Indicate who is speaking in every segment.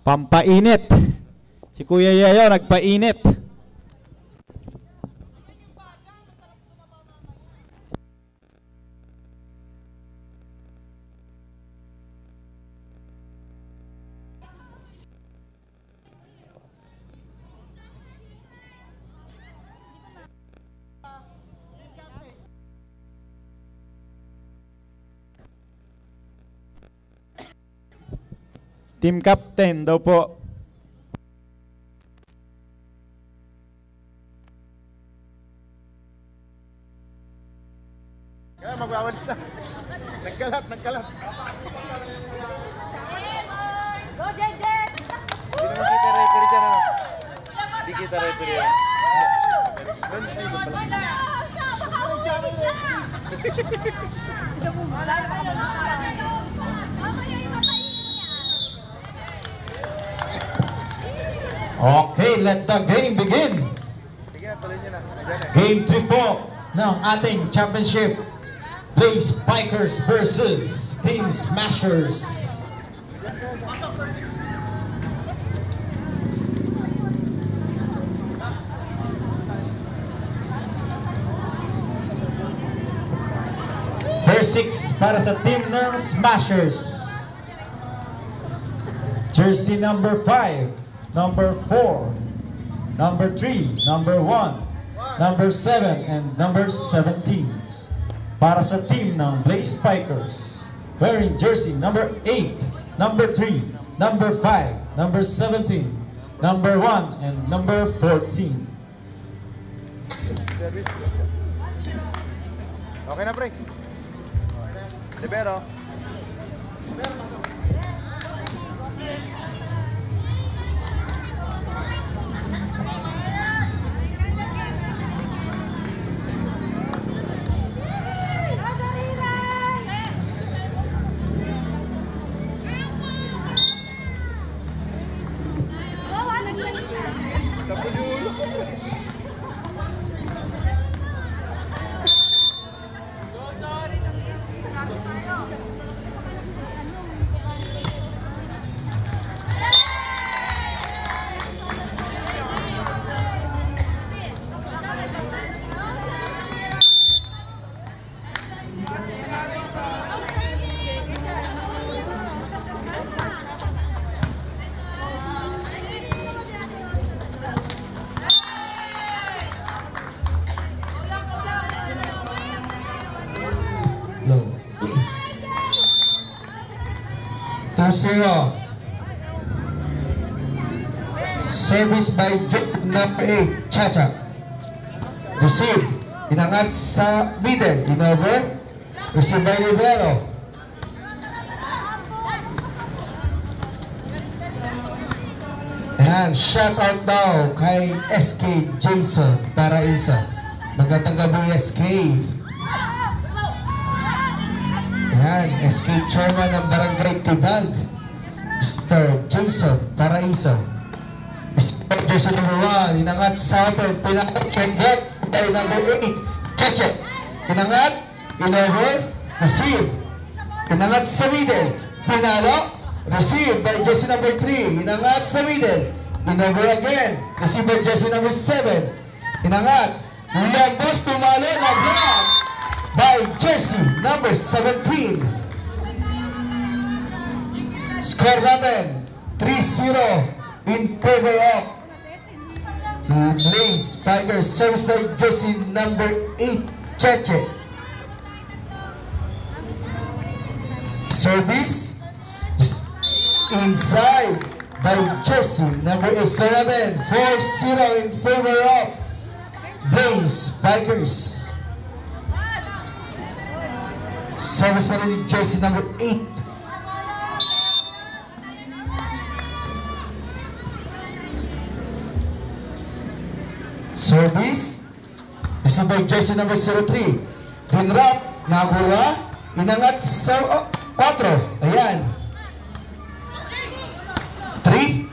Speaker 1: Pampainit. Si Kuya Yayo nagpainit. Team captain daw po.
Speaker 2: Kaya magwawalis na. Nagkalat.
Speaker 3: Go, Jejet!
Speaker 2: Hindi naman kita referee dyan, ano? Hindi kita referee yan. Doon, ay, doon pala.
Speaker 1: Okay, let the game begin.
Speaker 2: Sige na, tuloy nyo na.
Speaker 1: Game 3 po ng ating championship. Blaze Bikers versus Team Smashers. First 6 para sa team ng Smashers. Jersey number 5, number 4, number 3, number 1, number 7, and number 17. Para sa team ng Blaze Bikers, wearing jersey number 8, number 3, number 5, number 17, number 1, and number 14.
Speaker 2: Okay na, pre. Libero.
Speaker 1: Low. 2-0. Service by number 8, Chacha. Receive. Inangat sa middle. Inover. Receive by Libero. Ayan, shout out daw kay SK Jason Paraiso. Magandang gabi, SK. Ayan, SK Chairman ng Barangay Tibag, Mr. Jason Paraiso. Mr. Jason number 1, inangat sa atin, pinangat, check that, by number 8, Cheche. Inangat, inover, receive. Inangat sa middle, pinalo, receive by jersey number 3, inangat sa middle, inover again, receive by jersey number 7, inangat, lambos, tumalo, na block by jersey number 17. Score natin 3-0 in favor of Blaze Bikers. Service by jersey number 8, Cheche. Service inside by jersey number 8. Score natin 4-0 in favor of Blaze Bikers. Service pa rin jersey number 8. Service. Receive by jersey number 03. Dinrap. Nakura. Inangat sa 4. Ayan. 3.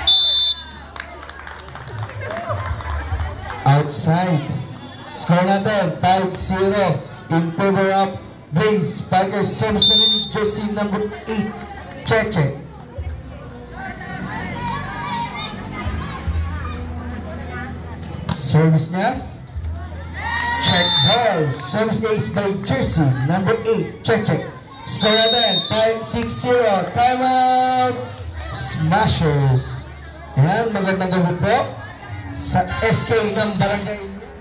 Speaker 1: Outside. Score natin 5-0 in favor of Blaze Bikers. Service pa rin jersey number 8, Cheche. Service niya. Check ball. Service ace by jersey number 8. Check. Score natin. 5-6-0. Timeout. Smashers. Ayan, magandang gabi po sa SK ng Barangay.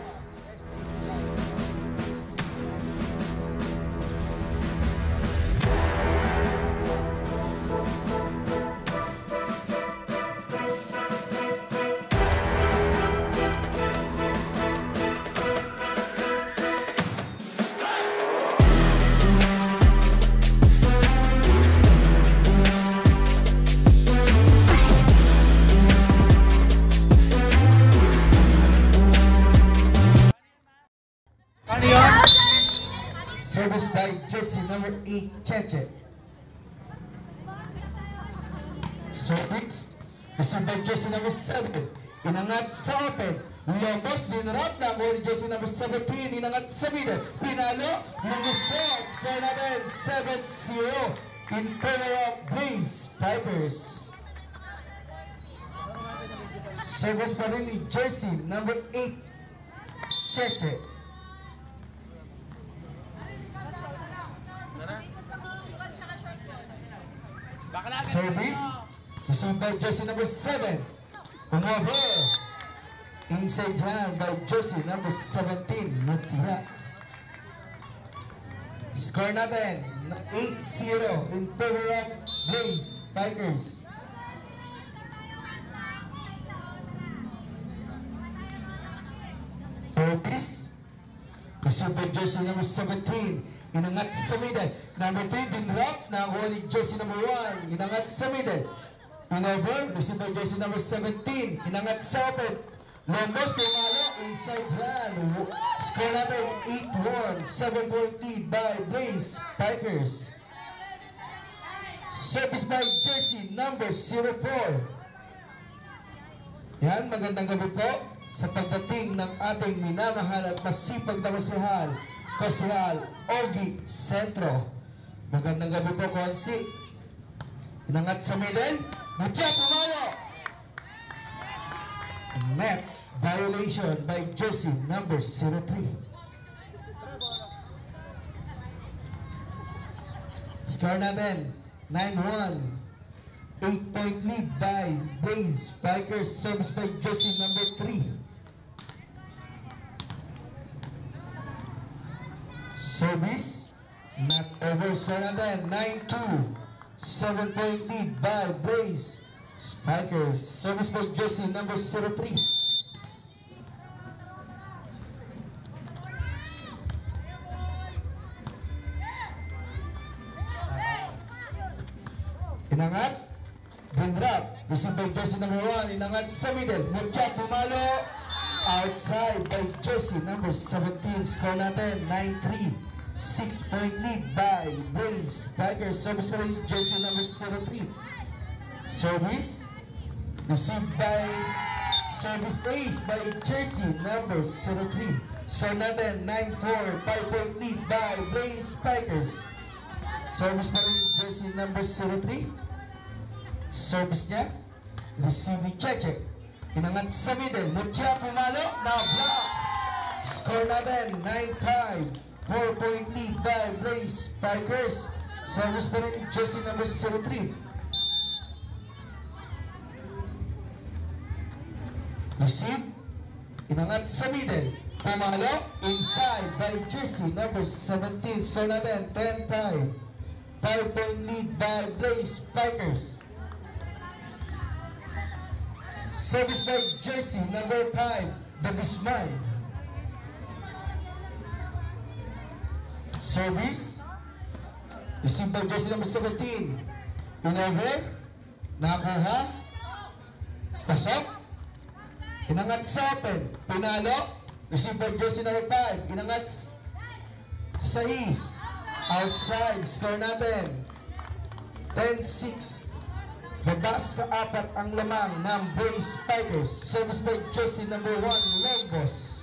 Speaker 1: Service by jersey number 8, Cheche. Service. Received by jersey number 7. Inangat sa open. Lobos, dinrap na ako ni jersey number 17. Inangat sa middle. Pinalo. Lumusot. Score natin 7-0 in favor of Blaze Spikers. Service pa rin ni jersey number 8, Cheche. Service. Received by jersey number 7. Umover. Inside hand by jersey number 17. Matiya. Score natin 8-0 in favor of Blaze Spikers. Service. Received by jersey number 17. Inangat sa middle. Number 3, dinrap na ako ni jersey number 1. Inangat sa middle. Pinover, received by jersey number 17. Inangat sa open. Lombos, pumalo, inside hand. Score natin 8-1. 7-point lead by Blaze Spikers. Service by jersey number 04. Yan, magandang gabi po sa pagdating ng ating minamahal at masipag na Kasihal Ogi Centro. Magandang gabi po, Konsi. Inangat sa middle. Mutya, pumalo. Net violation by jersey number 03. Score natin 9-1. 8-point lead by Blaze Spikers. Service by jersey number 3. Service, not over. Score natin 9-2. 7-point lead by Blaze Spikers. Service by jersey number 03. Inangat, dinrap. Received by jersey number 1. Inangat sa middle. Mutya, pumalo. Outside by jersey number 17. Score natin 9-3. 6-point lead by Blaze Spikers. Service by jersey number 03. Service. Received by service ace by jersey number 03. Score natin 9-4. 5-point lead by Blaze Spikers. Service by jersey number 03. Service niya. Receive ni Cheche. Inangat sa middle. Mutya, pumalo. Now block. Score natin 9-5. 4-point lead by Blaze Spikers. Service pa rin jersey number 03. Receive. Inangat sa middle. Pumalo. Inside by jersey number 17. Score natin 10-5. 5-point lead by Blaze Spikers. Service by jersey number 5, the Guzman. Service. Received by jersey number 17. Inover. Nakakuha. Pasok. Inangat sa open. Pinalo. Received by jersey number 5. Inangat sa east. Outside. Score natin 10-6. Babas sa 4 ang lamang ng Blaze Spikers. Service by jersey number 1, Lobos.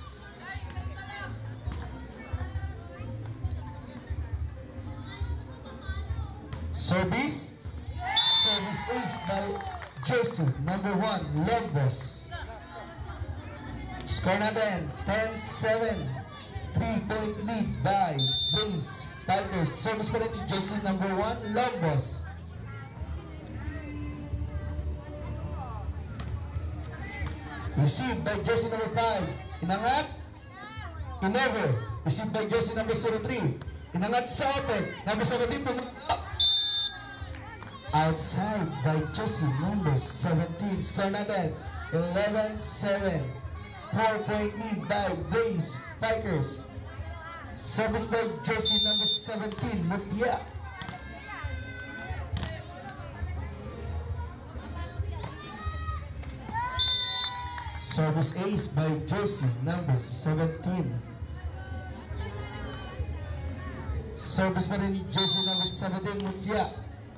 Speaker 1: Service. Service ace by jersey number 1, Lobos. Score natin, 10-7. 3-point lead by Blaze Tigers. Service pa rin ni jersey number 1, Lobos. Received by jersey number 5, Inangat. Inever. Received by jersey number 03, Inangat sa open. Number 17, pumunta. Outside by jersey number 17. Score natin, 11-7. 4-point lead by Blaze Tigers. Service by jersey number 17, Mutia. Service ace by jersey number 17. Service pa rin jersey number 17, Mutia.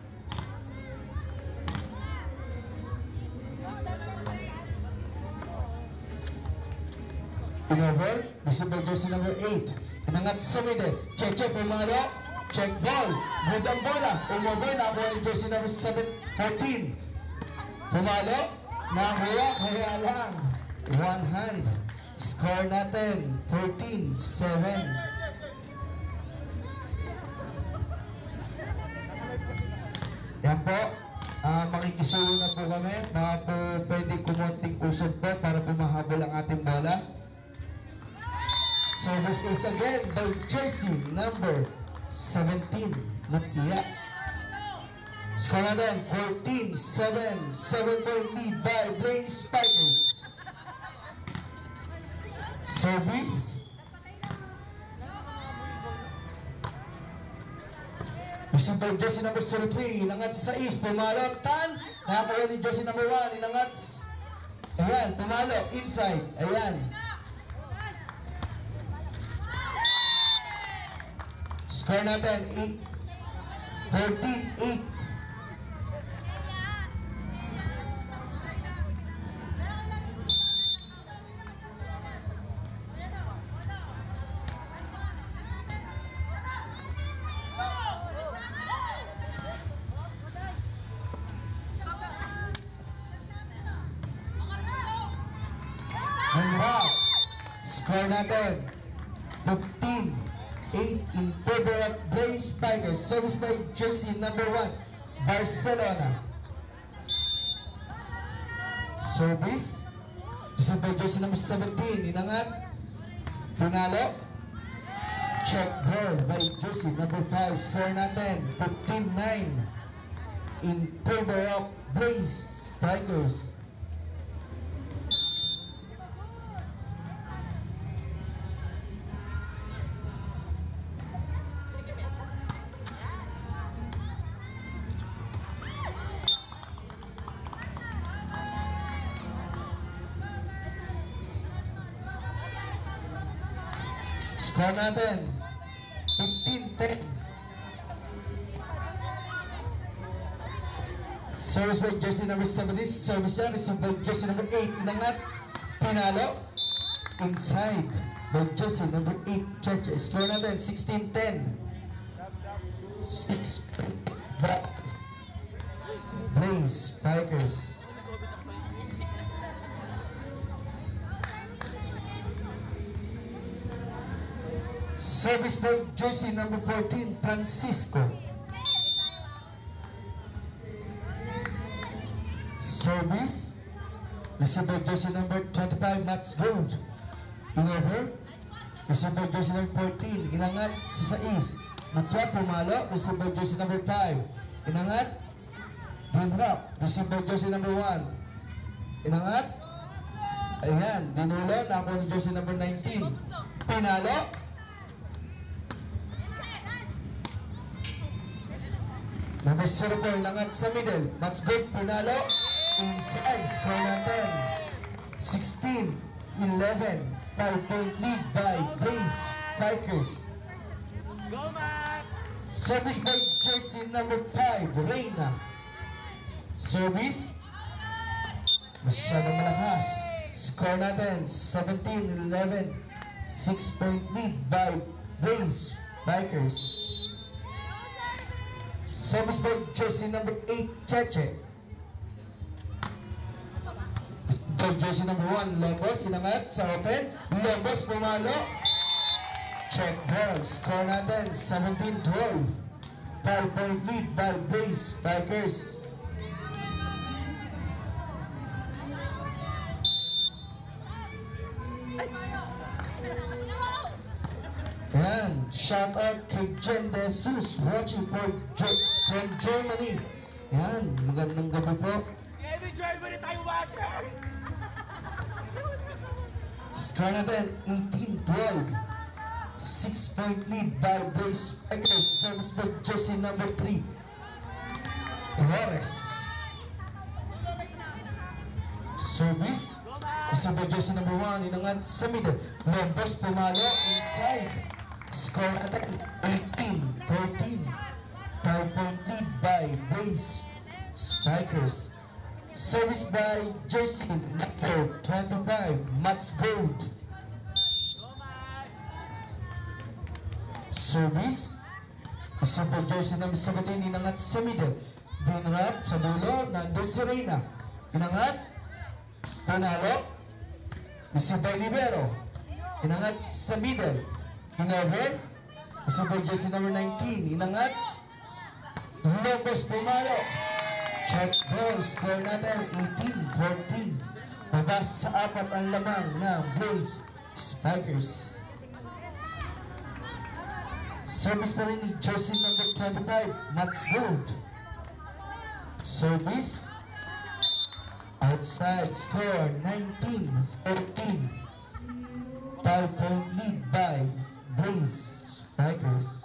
Speaker 1: Over, received by jersey number 8. Inangat sa middle. Check, pumalo. Check ball. Good ang bola. Umover, nakuha ni jersey number 14. Pumalo. Nakuha, kaya lang. One hand. Score natin, 13-7. Yan po. Makikisulo na po kami. Baka po pwede kumunting usod po para pumahabol ang ating bola. Service is again by jersey number 17, Mutia. Score natin, 14-7. 7-point lead by Blaze Tigers. Service. Received by jersey number 03, inangat sa is, pumalo, tan. Nakakuha ni jersey number 1, inangat. Ayan, pumalo, inside. Ayan. Score natin, 13-8. Score natin, 15-8 in favor of Blaze Tigers. Service by jersey number 1, Barcelona. Service. Received by jersey number 17, inangat. Pinalo. Check ball by jersey number 5. Score natin, 15-9 in favor of Blaze Tigers. Score natin, 15-10. Service by jersey number 70. Service yan. Received by jersey number 8. Inangat. Pinalo. Inside by jersey number 8. Cheche. Score natin, 16-10. 6 back. Blaze Tigers. Service by jersey number 14, Francisco. Service. Received by jersey number 25, Mats Gold. Inover. Received by jersey number 14, inangat sa sais. Mutia, pumalo. Received by jersey number 5. Inangat. Dinrap. Received by jersey number 1. Inangat. Ayan, dinulo. Nakuha ni jersey number 19. Pinalo. Number 04, inangat sa middle. That's good. Pinalo. Inside. Score natin, 16-11. 5-point lead by Blaze Tigers.
Speaker 2: Go, Max!
Speaker 1: Service by jersey number 5, Reyna. Service. Masyadong malakas. Score natin, 17-11. 6-point lead by Blaze Tigers. Service by jersey number 8, Cheche. Received jersey number 1, Lobos, inangat sa open. Lobos pumalo. Check ball. Score natin, 17-12. 5-point lead by Blaze Spikers. Yan, shout out kay Jen De Jesus watching from Germany. Yan, magandang gabi po.
Speaker 2: Every Germany tayo watchers!
Speaker 1: Score natin, 18-12. 6-point lead by Blaze Spikers. Service by jersey number 3, Flores. Service, isa by jersey number 1, inangat sa middle. Lobos pumalo inside. Score natin, 18-13. 5-point lead by Blaze Spikers. Service by jersey number 25, Mats Gold. Service, isa by jersey number 17, inangat sa middle. Dinrap sa dulo, nandun si Reyna. Inangat, panalo. Isa by libero, inangat sa middle. Inover, isa by jersey number 19, inangat. Lobos pumalo. Check ball, score natin 18-14. Mabas sa 4 ang lamang ng Blaze Spikers. Service pa rin ni jersey number 25, Mats Gold. Service, outside, score 19-14. 5-point lead by Blaze Spikers.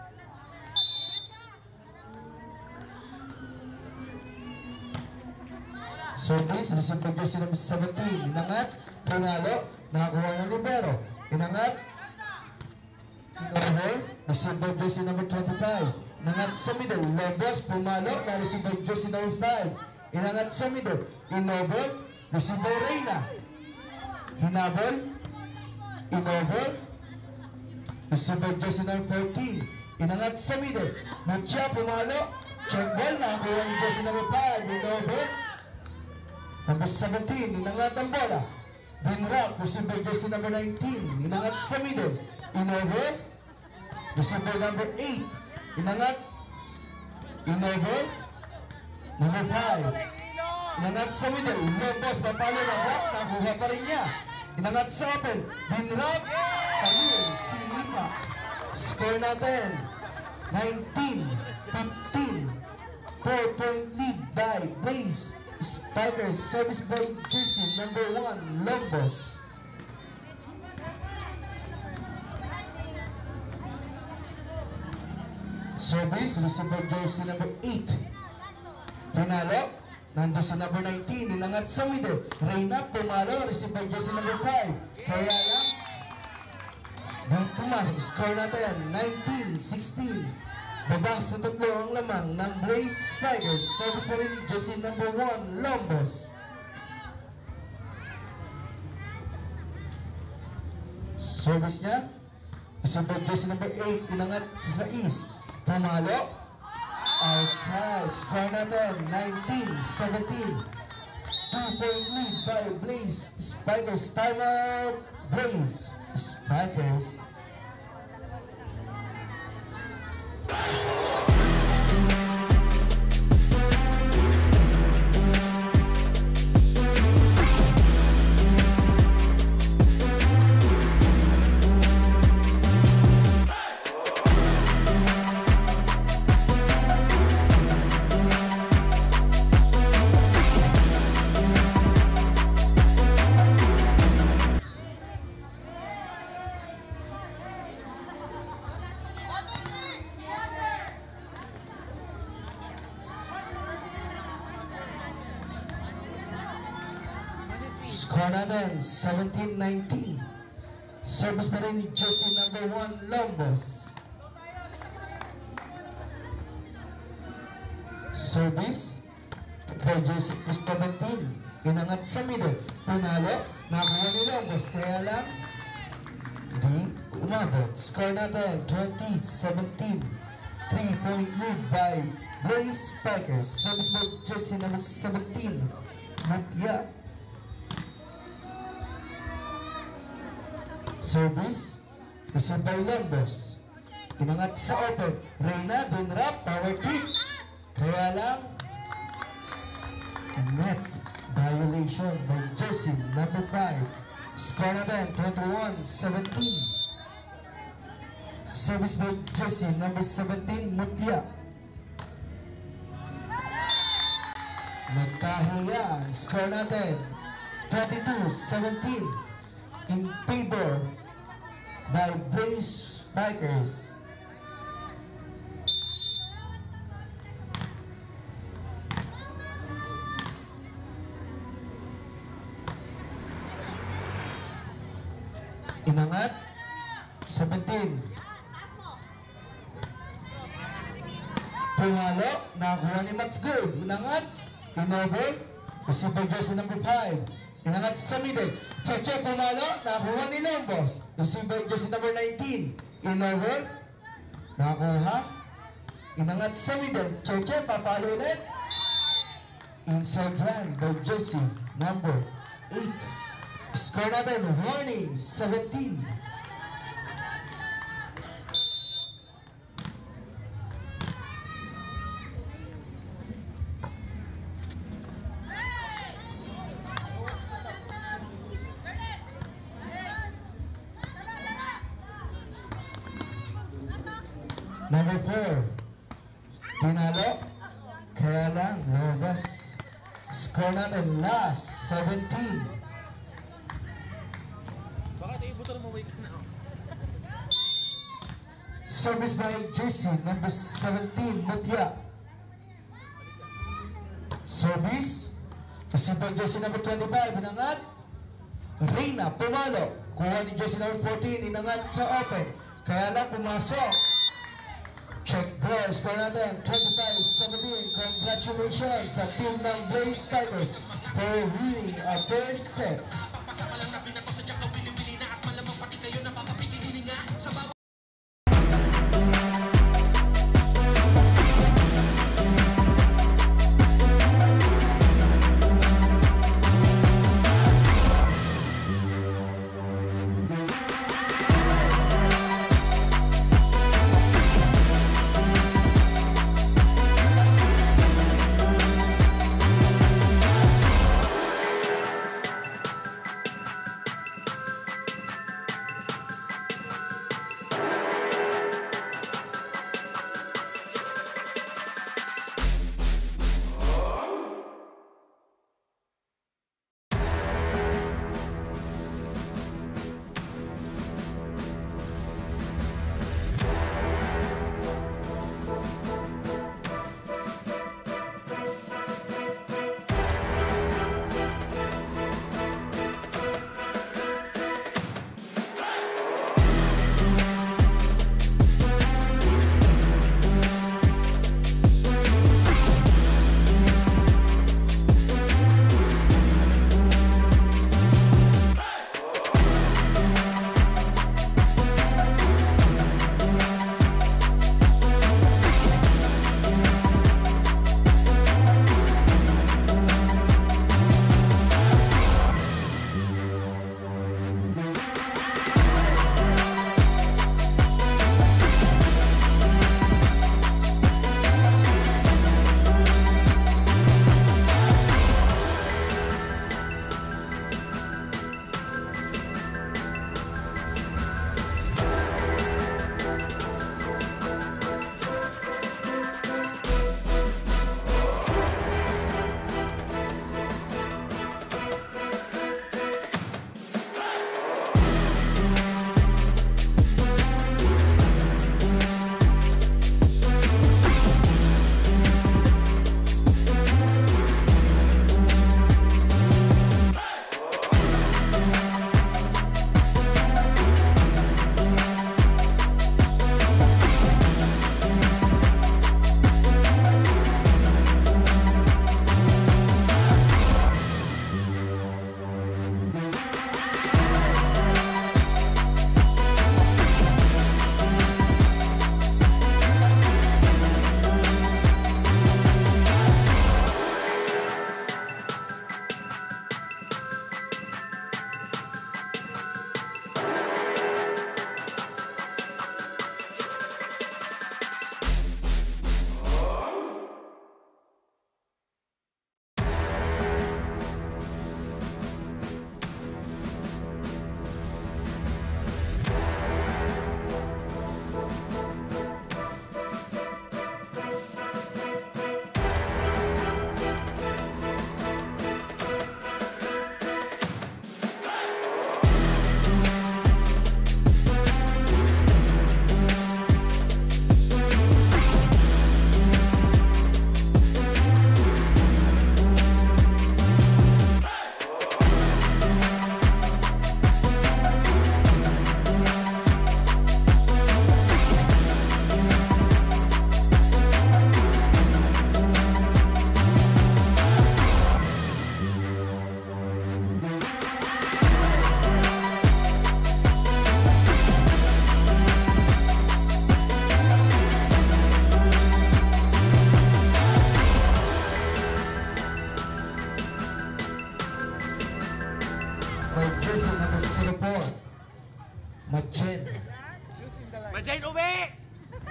Speaker 1: Service, receive by jersey number 17, inangat, panalo, nakakuha ng libero, inangat, inover, receive by jersey number 25, inangat sa middle. Lobos pumalo, na receive by jersey number 5, inangat sa middle. Inover, receive by Reyna, hinabol, inover, receive by jersey number 14, inangat sa middle. Mucha pumalo, check ball, nakakuha ni jersey number 5, inover. Number 17, inangat ang bola. Dinrap, receive by jersey number 19, inangat sa middle. Inover, receive by number 8, inangat. Inover, number 5, inangat sa middle. Lobos, papalo na block, nakuha pa rin niya. Inangat sa open, dinrap, ayun, sinipa. Score natin, 19-15. 4-point lead by Blaze Spikers. Service by jersey number 1, Lobos. Service, receive by jersey number 8. Tinalo, nandun sa number 19, inangat sa middle. Reyna, pumalo, receive by jersey number 5. Kaya lang, di pumasok. Score natin, 19-16. Baba sa 3 ang lamang ng Blaze Spikers. Service pa rin ni jersey number 1, Lobos. Service niya, receive by jersey number 8, inangat sa east. Pumalo, outside. Score natin, 19-17. 2-point lead by Blaze Spikers. Time out, Blaze Spikers. Score natin, 17-19. Service pa rin ni jersey number 1, Lobos. Service by jersey 17, inangat sa middle. Panalo, nakakuha ni Lobos, kaya lang di umabot. Score natin, 20-17. 3-point lead by Blaze Spikers. Service by jersey number 17, Mutya. Service, received by Lembos. Inangat sa open. Reyna, Benrap, power kick. Kaya lang, net violation by jersey number 5. Score natin, 21-17. Service by jersey number 17, Mutia. Nagkahiya. Score natin, 22-17. In favor by Blaze Spikers. Inangat 17. Pumalo, nakakuha ni Max Gold. Inangat, in-over, receive by jersey number 5. Inangat sa middle. Cheche pumalo, nakakuha ni Lombos. Receive by jersey number 19. In-over, nakakuha. Inangat sa middle. Cheche, papalo ulit. Inside run by jersey number 8. Score natin, warning, 17. Number 4, pinalo, kaya lang, lumabas. Score natin, last, 17.
Speaker 2: Bakit ibutor mo wait na?
Speaker 1: Service by jersey number 17, Mutia. Service, receive by jersey number 25, inangat. Reyna, pumalo, kuha ni jersey number 14, inangat sa open. Kaya lang, pumasok. Check ball, score natin, 25-17. Congratulations sa team ng Blaze Tigers for winning a first set.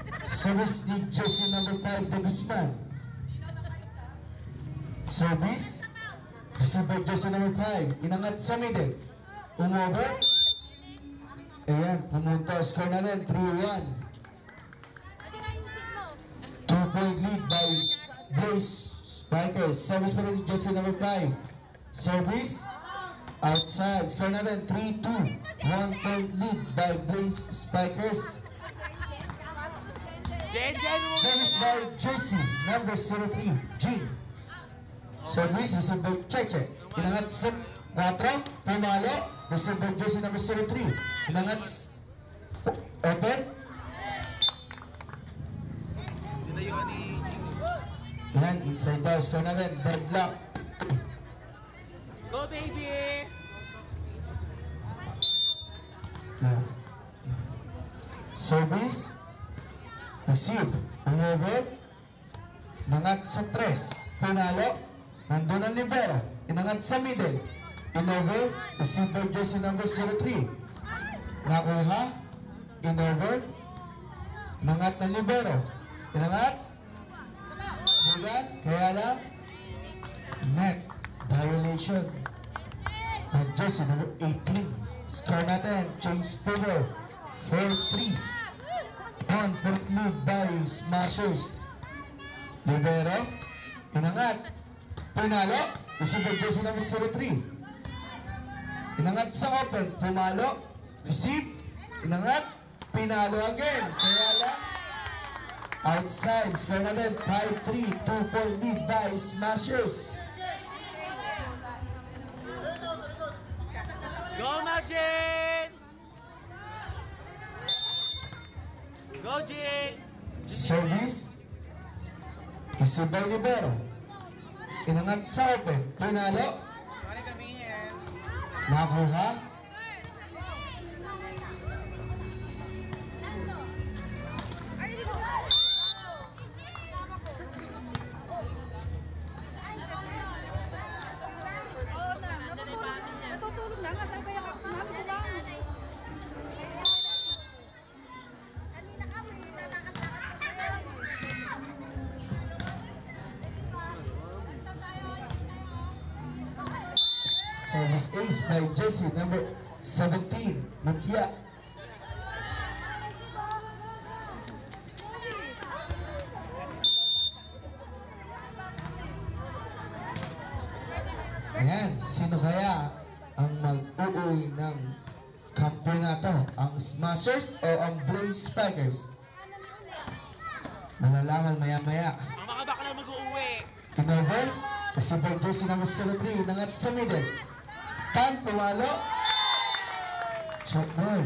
Speaker 1: Service ni jersey number 5, De Guzman. Service. Received by jersey number 5. Inangat sa middle. Umover. Ayan, pumunta. Score na rin, 3-1. 2-point lead by Blaze Spikers. Service pa rin ni jersey number 5. Service. Outside. Score na rin, 3-2. 1-point lead by Blaze Spikers. Service by jersey number 03, G. Service received by Cheche. Inangat sa 4. Pumalo. Received by jersey number 03. Inangat open. Yan, inside daw. Score na rin. Deadlock.
Speaker 2: Go, baby!
Speaker 1: Service. Receive. Umover. Inangat sa 3. Pinalo. Nandun ang libero. Inangat sa middle. Inover. Receive by jersey number 03. Nakuha. Inover. Inangat ng libero. Inangat. Bugat. Kaya lang. Net. Violation. By jersey number 18. Score natin. Change Power. 4-3. 1-point lead by Smashers. Libero. Inangat. Pinalo. Receive by jersey number 03. Inangat sa open. Pumalo. Receive. Inangat. Pinalo again. Kaya lang. Outside. Score na din. 5-3. 2-point lead by Smashers.
Speaker 2: Go, Majin! Go, Jin!
Speaker 1: Service. Receive by libero. Inangat sa open. Pinalo. Nakuha.
Speaker 3: Natutulog na nga. Kaya sinabi ko lang. Kanina ka, may
Speaker 1: Service ace by jersey number 17, Mukia. Ayan, sino kaya ang mag-uwi ng kampeonato? Ang Smashers o ang Blaze Spikers? Malalaman maya-maya.
Speaker 2: Ang mga bakla mag-uuwi.
Speaker 1: Inover, kasi by jersey number 03, nangat sa middle. Tan, pumalo. Shot boy.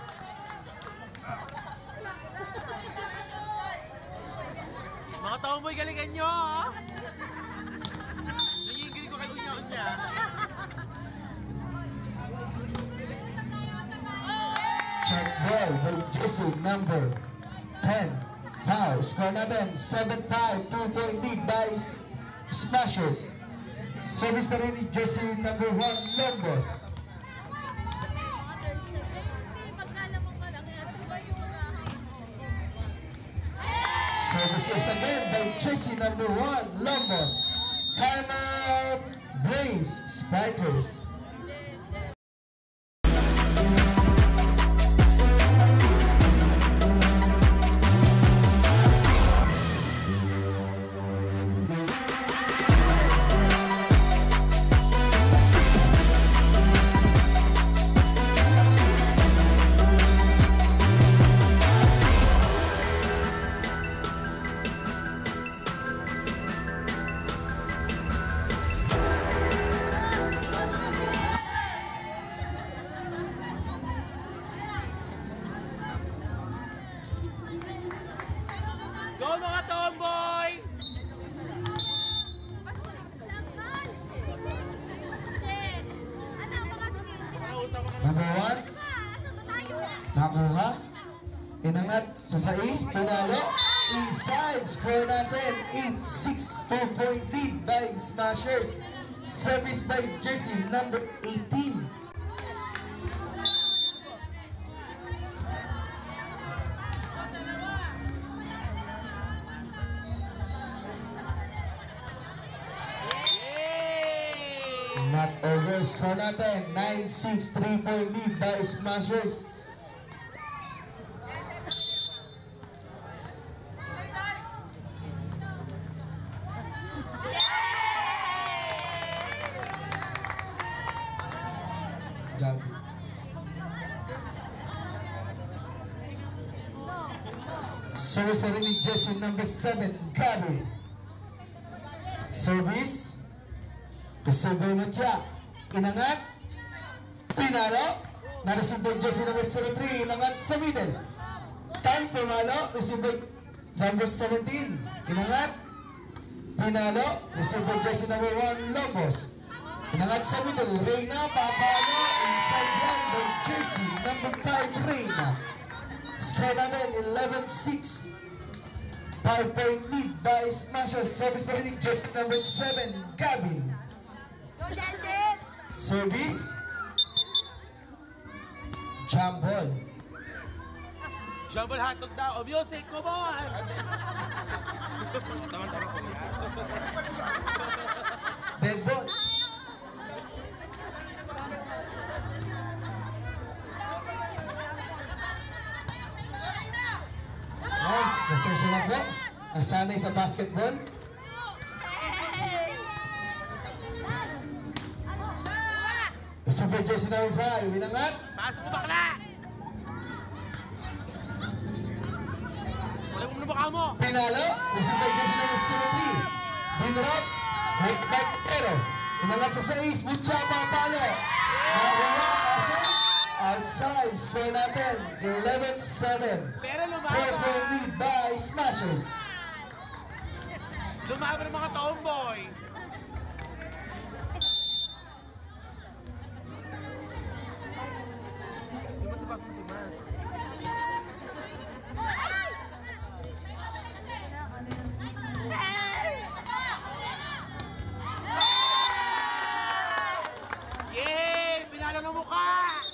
Speaker 2: Mga tomboy, galingan nyo, ha? Nangingin ko kay Unya-Unya.
Speaker 1: Shot boy by jersey number 10. Foul. Score natin 7-5. 2-point lead by Smashers. Service pa rin ni jersey number 1, Longos. Service is again by jersey number 1, Longos. Timeout, Blaze Spikers.
Speaker 2: Go, mga tomboy!
Speaker 1: Number 1, nakuha. Inangat sa 6, pinalo. Inside, score natin 8-6, 2-point lead by Smashers. Service by jersey number 18. Not over. Score natin. 9-6. 3-point lead by Smashers. Gabi. Service pa rin ni Jesse number 7, Gabi. Service. Receiver mo siya. Inangat. Pinalo. Na-receiver Jesse number 03. Inangat sa middle. Tan pumalo. Receiver number 17. Inangat. Pinalo. Receiver Jesse number 1, Lobos. Inangat sa middle. Reyna. Papalo. Inside yan by Jersey number 5, Reyna. Score natin 11-6. 5-point lead by Smashers. Service pa rin Jersey number 7, Gavin.
Speaker 3: Go, Jansen!
Speaker 1: Service. Jump ball.
Speaker 2: Jumble hotdog daw. O music, come on! Tama-tama ko yan.
Speaker 1: Dead ball. Nice. Pasensya na po. Nasanay sa basketball. Super Jersey number 5. Winangat.
Speaker 2: Pasok mo bakla! Wala mo na baka mo!
Speaker 1: Pinalo. Super Jersey number 73. Dinrop. Great back pero. Winangat sa 6. Mucha papalo. Nakuha. Pasok. Outside. Score natin. 11-7.
Speaker 2: Pero
Speaker 1: 4-point lead by Smashers.
Speaker 2: Lumaban ng mga tomboy! Lumatubak mo si Max. Yay! Pinalo ng mukha!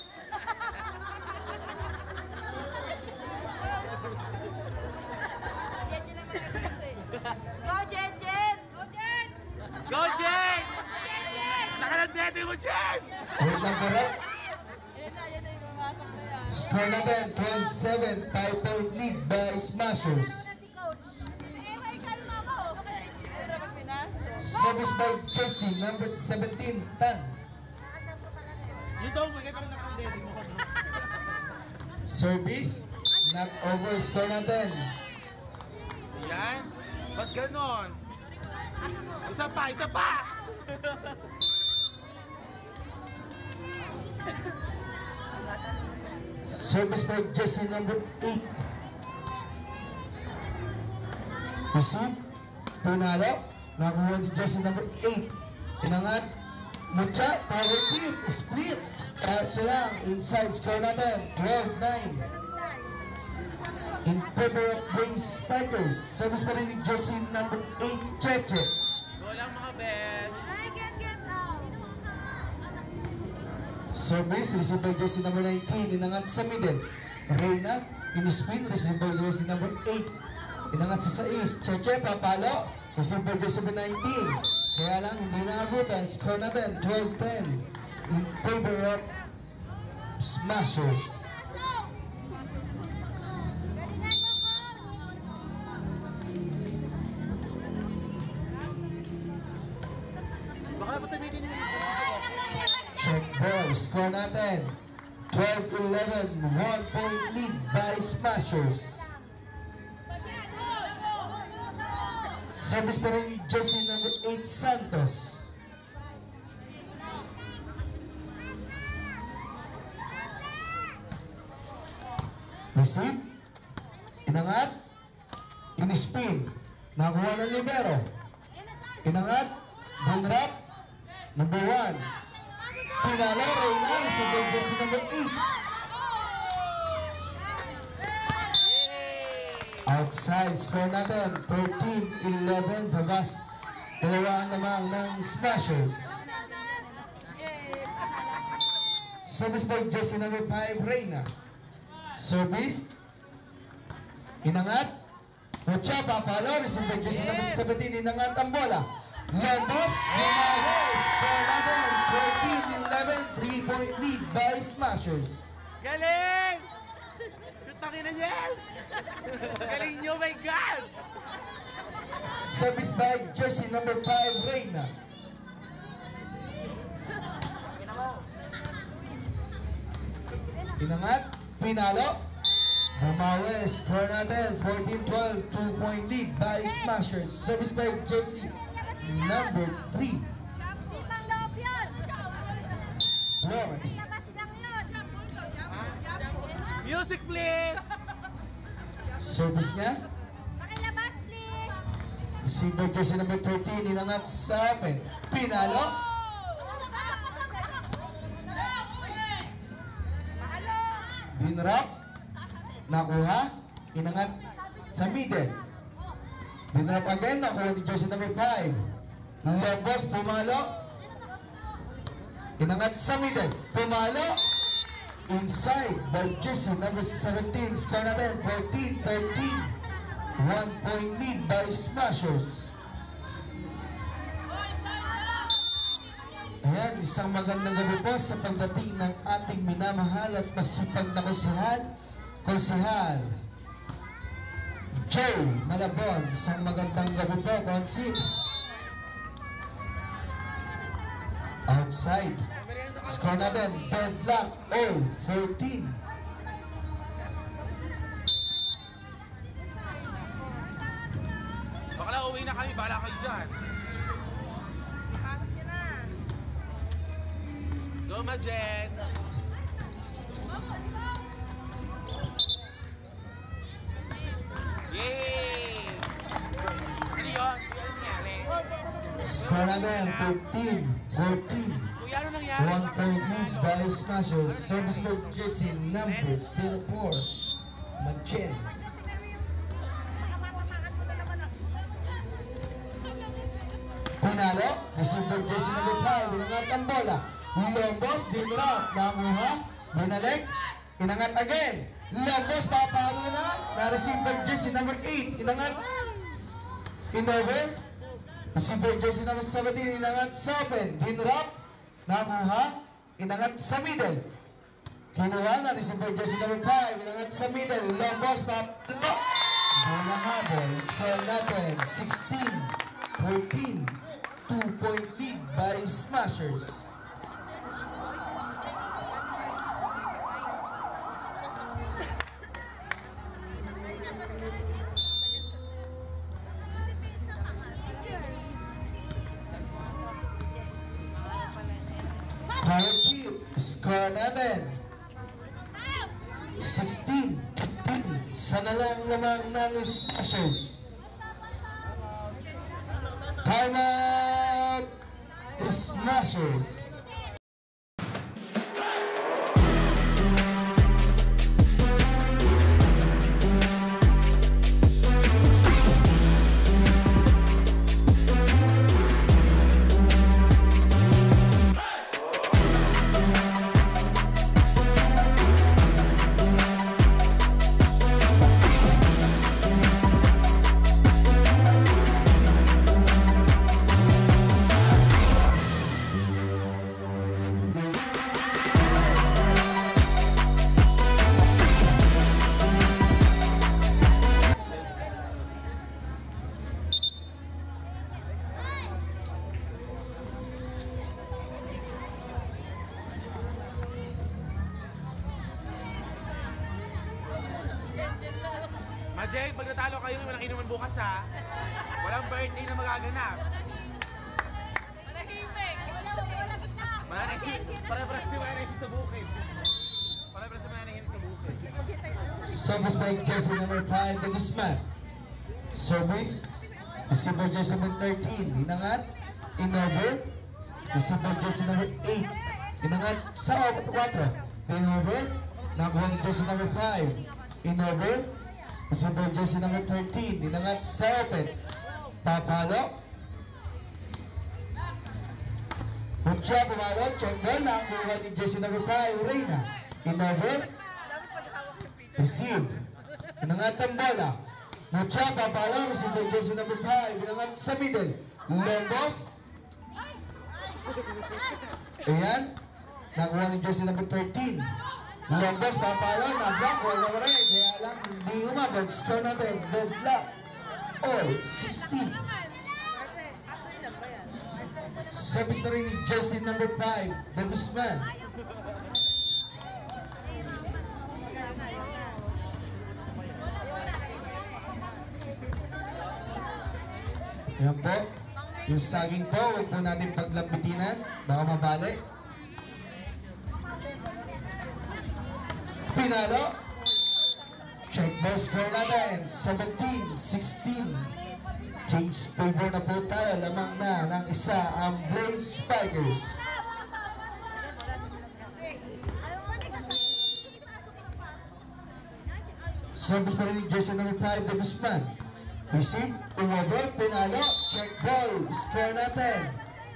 Speaker 3: Go, Jen! Go, Jen!
Speaker 2: Go, Jen!
Speaker 3: Jen!
Speaker 2: Nakalandete mo, Jen!
Speaker 1: Wait lang pero.
Speaker 3: Yan na yung mamasok na yan.
Speaker 1: Score natin 12-7. 5-point lead by Smashers.
Speaker 3: May kalma ko. Pero pag pinasok.
Speaker 1: Service by Jersey number 17, Tan.
Speaker 2: Yun daw, may kaya nakalandete mo.
Speaker 1: Service. Knock over. Score natin.
Speaker 2: Yan. Ba't ganon? Isa pa, isa pa!
Speaker 1: Service by Jersey number 8. Receive. Pinalo. Nakuha ni Jersey number 8. Inangat. Mucha. Power team. Split. Silang. Inside. Score natin. 12-9. In favor of Blaze Spikers. Service pa rin ni Jersey number 8. Cheche.
Speaker 2: Go lang mga Ben.
Speaker 3: Get out.
Speaker 1: Service, receive by jersey number 19, inangat sa middle. Reyna, in-spin, receive by jersey number 8. Inangat sa 6, Cheche, papalo, receive by jersey number 19. Kaya lang, hindi nakabutan, score natin, 12-10. In favor of Smashers.
Speaker 2: Baka na patamitin nyo.
Speaker 1: Check ball, score natin, 12-11, 1-point lead by Smashers. Service pa rin ni jersey number 8, Santos. Receive. Inangat. In-spin. Nakuha ng libero. Inangat. Dinrap. Number 1. Pinalo. Reyna. Receive jersey number 8. Outside. Score natin. 13-11. Babas. Dalawaan lamang ng Smashers. Service by jersey number 5, Reyna. Service. Inangat. Mucha, papalo. Receive by jersey number 17. Inangat ang bola. Lobos, Bumalo, score natin 14-11, 3-point lead by Smashers.
Speaker 2: Galing! Putangin na, yes! Galing nyo, my God!
Speaker 1: Service by jersey number 5, Reyna. Inangat, Pinalo. Bumawi, score natin 14-12, 2-point lead by Smashers. Service by jersey number 3,
Speaker 3: Di pang loob yun.
Speaker 1: Flores.
Speaker 3: Labas lang yun.
Speaker 2: Music, please!
Speaker 1: Service niya,
Speaker 3: Pakilabas, please.
Speaker 1: receiver jersey number 13, inangat sa open. Pinalo, dinrap, nakuha, inangat sa middle. Dinrap again, nakuha ni jersey number 5. Lobos, pumalo, inangat sa middle, pumalo, inside by jersey number 17, score natin 14-13. 1-point lead by Smashers. Ayan, isang magandang gabi po sa pagdating ng ating minamahal at masipag na konsehal Joy Malabon. Isang magandang gabi po, Konsit. Outside, score natin, deadlock, all 14.
Speaker 2: Baka lang uwi na kami, bahala kayo dyan. Go, Majen! Yay! Ano yun? Ano nangyari?
Speaker 1: Score natin, 15-14.
Speaker 2: Kuya, ano nangyari?
Speaker 1: 1-point lead by Smashers. Service by jersey number 04, Manchen. Pinalo, receiver jersey number 5, inangat ang bola. Lobos, dinrap, nakuha, binalik, inangat again. Lobos, papalo na receiver jersey number 8, inangat, in-over. Receiver jersey number 17, inangat sa open, dinrap, nakuha, inangat sa middle. Kinuha na receiver jersey number 5, inangat sa middle. Lobos, papalo. Bola habol, score natin, 16-14. 2-point lead by Smashers. Carpet, score natin 16-15. Sana lang lamang ng Smashers. Time out! Smashers.
Speaker 2: Majay, pag natalo kayo, walang inuman bukas ha. Walang birthday na magaganap.
Speaker 3: Manahimik. Wala gitna.
Speaker 2: Para-para si Manahimik sa bukid. Para-para si Manahimik sa bukid.
Speaker 1: Service by jersey number 5, De Guzman. Service, receiver jersey number 13, inangat, in-over. Receiver jersey number 8, inangat sa 4, in-over. Nakuha ni jersey number 5, in-over. Receiver jersey number 13, inangat sa open. Papalo. Mucha pumalo, check ball. Nakuha ni jersey number 5, Reyna. In-over. Receive. Inangat ang bola. Mucha papalo, receiver jersey number 5, inangat sa middle. Lombos. Ayan. Nakuha ni jersey number 13. Lombos papalo na block. Wala na rin. Kaya lang hindi umabot. Score natin. Deadlock. All 16. Service na rin ni jersey number 5. De Guzman. Ayan po. Yung saging po, huwag po natin paglambitinan. Baka mabalik. Pinalo. Check ball score natin. 17-16. Change favor na po tayo. Lamang na ng isa ang Blaze Spikers. Service pa rin yung jersey number 5, De Guzman. Receive, umabot, pinalo, check ball, score natin.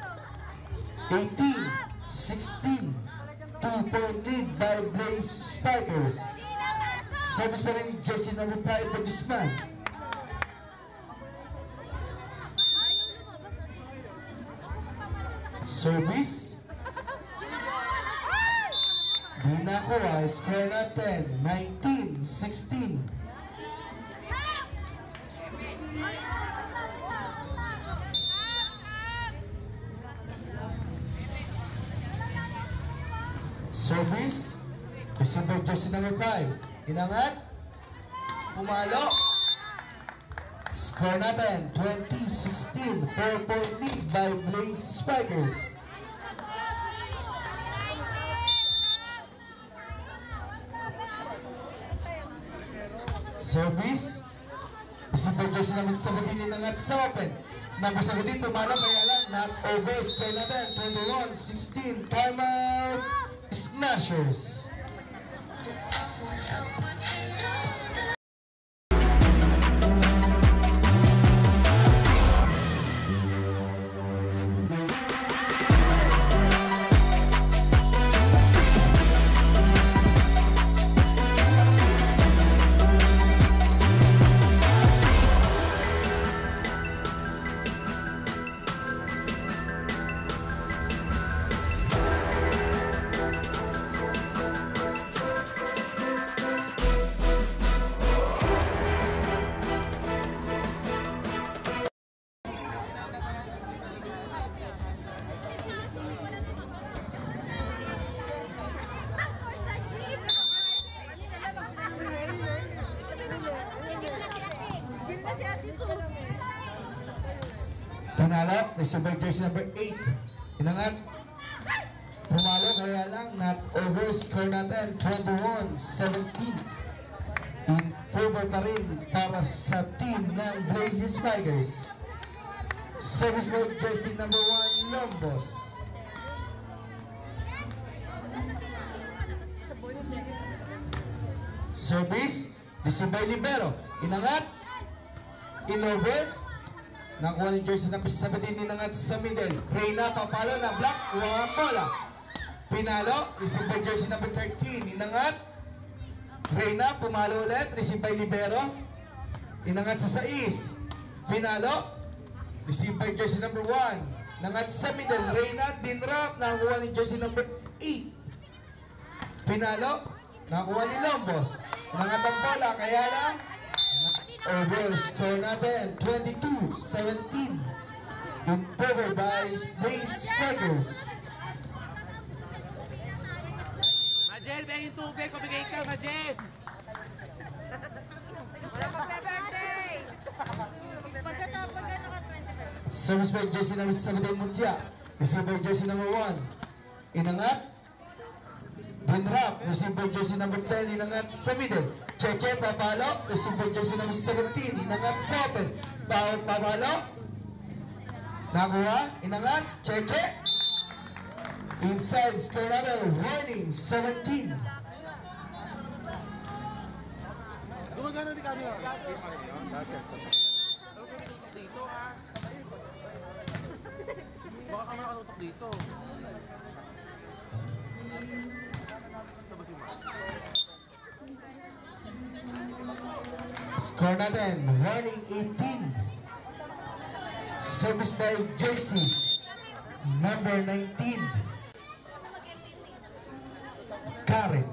Speaker 1: 18-16. 2-point lead by Blaze Spikers. Service pa rin yung jersey number 5, De Guzman. Service. Di nakuha, score natin. 19-16. Service. December jersey number 5. Inangat. Pumalo. Score natin. 20-16. 4-point lead by Blaze Spikers. Service. December jersey number 17. Inangat sa open. Number 17. Pumalo. Kaya lang. Not over. Score natin. 21-16. Time out. Smashers. Panalo, receiver jersey number 8. Inangat. Pumalo, kaya lang, not over. Score natin, 21-17. In favor pa rin para sa team ng Blaze Spikers. Service by jersey number 1, Lombos. Service, receiver libero. Inangat. In-over. Nakuha ni jersey number 17, ninangat sa middle. Reyna, papalo na block. Wambola. Pinalo, receive by jersey number 13. Ninangat. Reyna, pumalo ulit. Receive by libero. Inangat sa 6. Pinalo. Receive by jersey number 1. Nangat sa middle. Reyna, dinrap. Nakuha ni jersey number 8. Pinalo. Nakuha ni Lombos. Nangat ang bola. Kaya lang. Over, score natin, 22-17. In favor by Blaze Spikers.
Speaker 2: Majel, may yung tubig. Pabigay ka, Majel.
Speaker 3: Wala magbe-birthday! Pagkata ka 25.
Speaker 1: Service by jersey number 17, Muntia. Receive by jersey number 1. Inangat. Dinrap, receive by jersey number 10, inangat sa middle. Cheche, papalo, receive by jersey number 17, inangat sa open. Papalo. Nakuha, inangat, Cheche. Inside, score natin, warning, 17.
Speaker 2: Gumagano ni kami. Dito, ha? Baka ka nakatutok dito.
Speaker 1: Score natin, warning 18. Service by jersey number 19, Karen.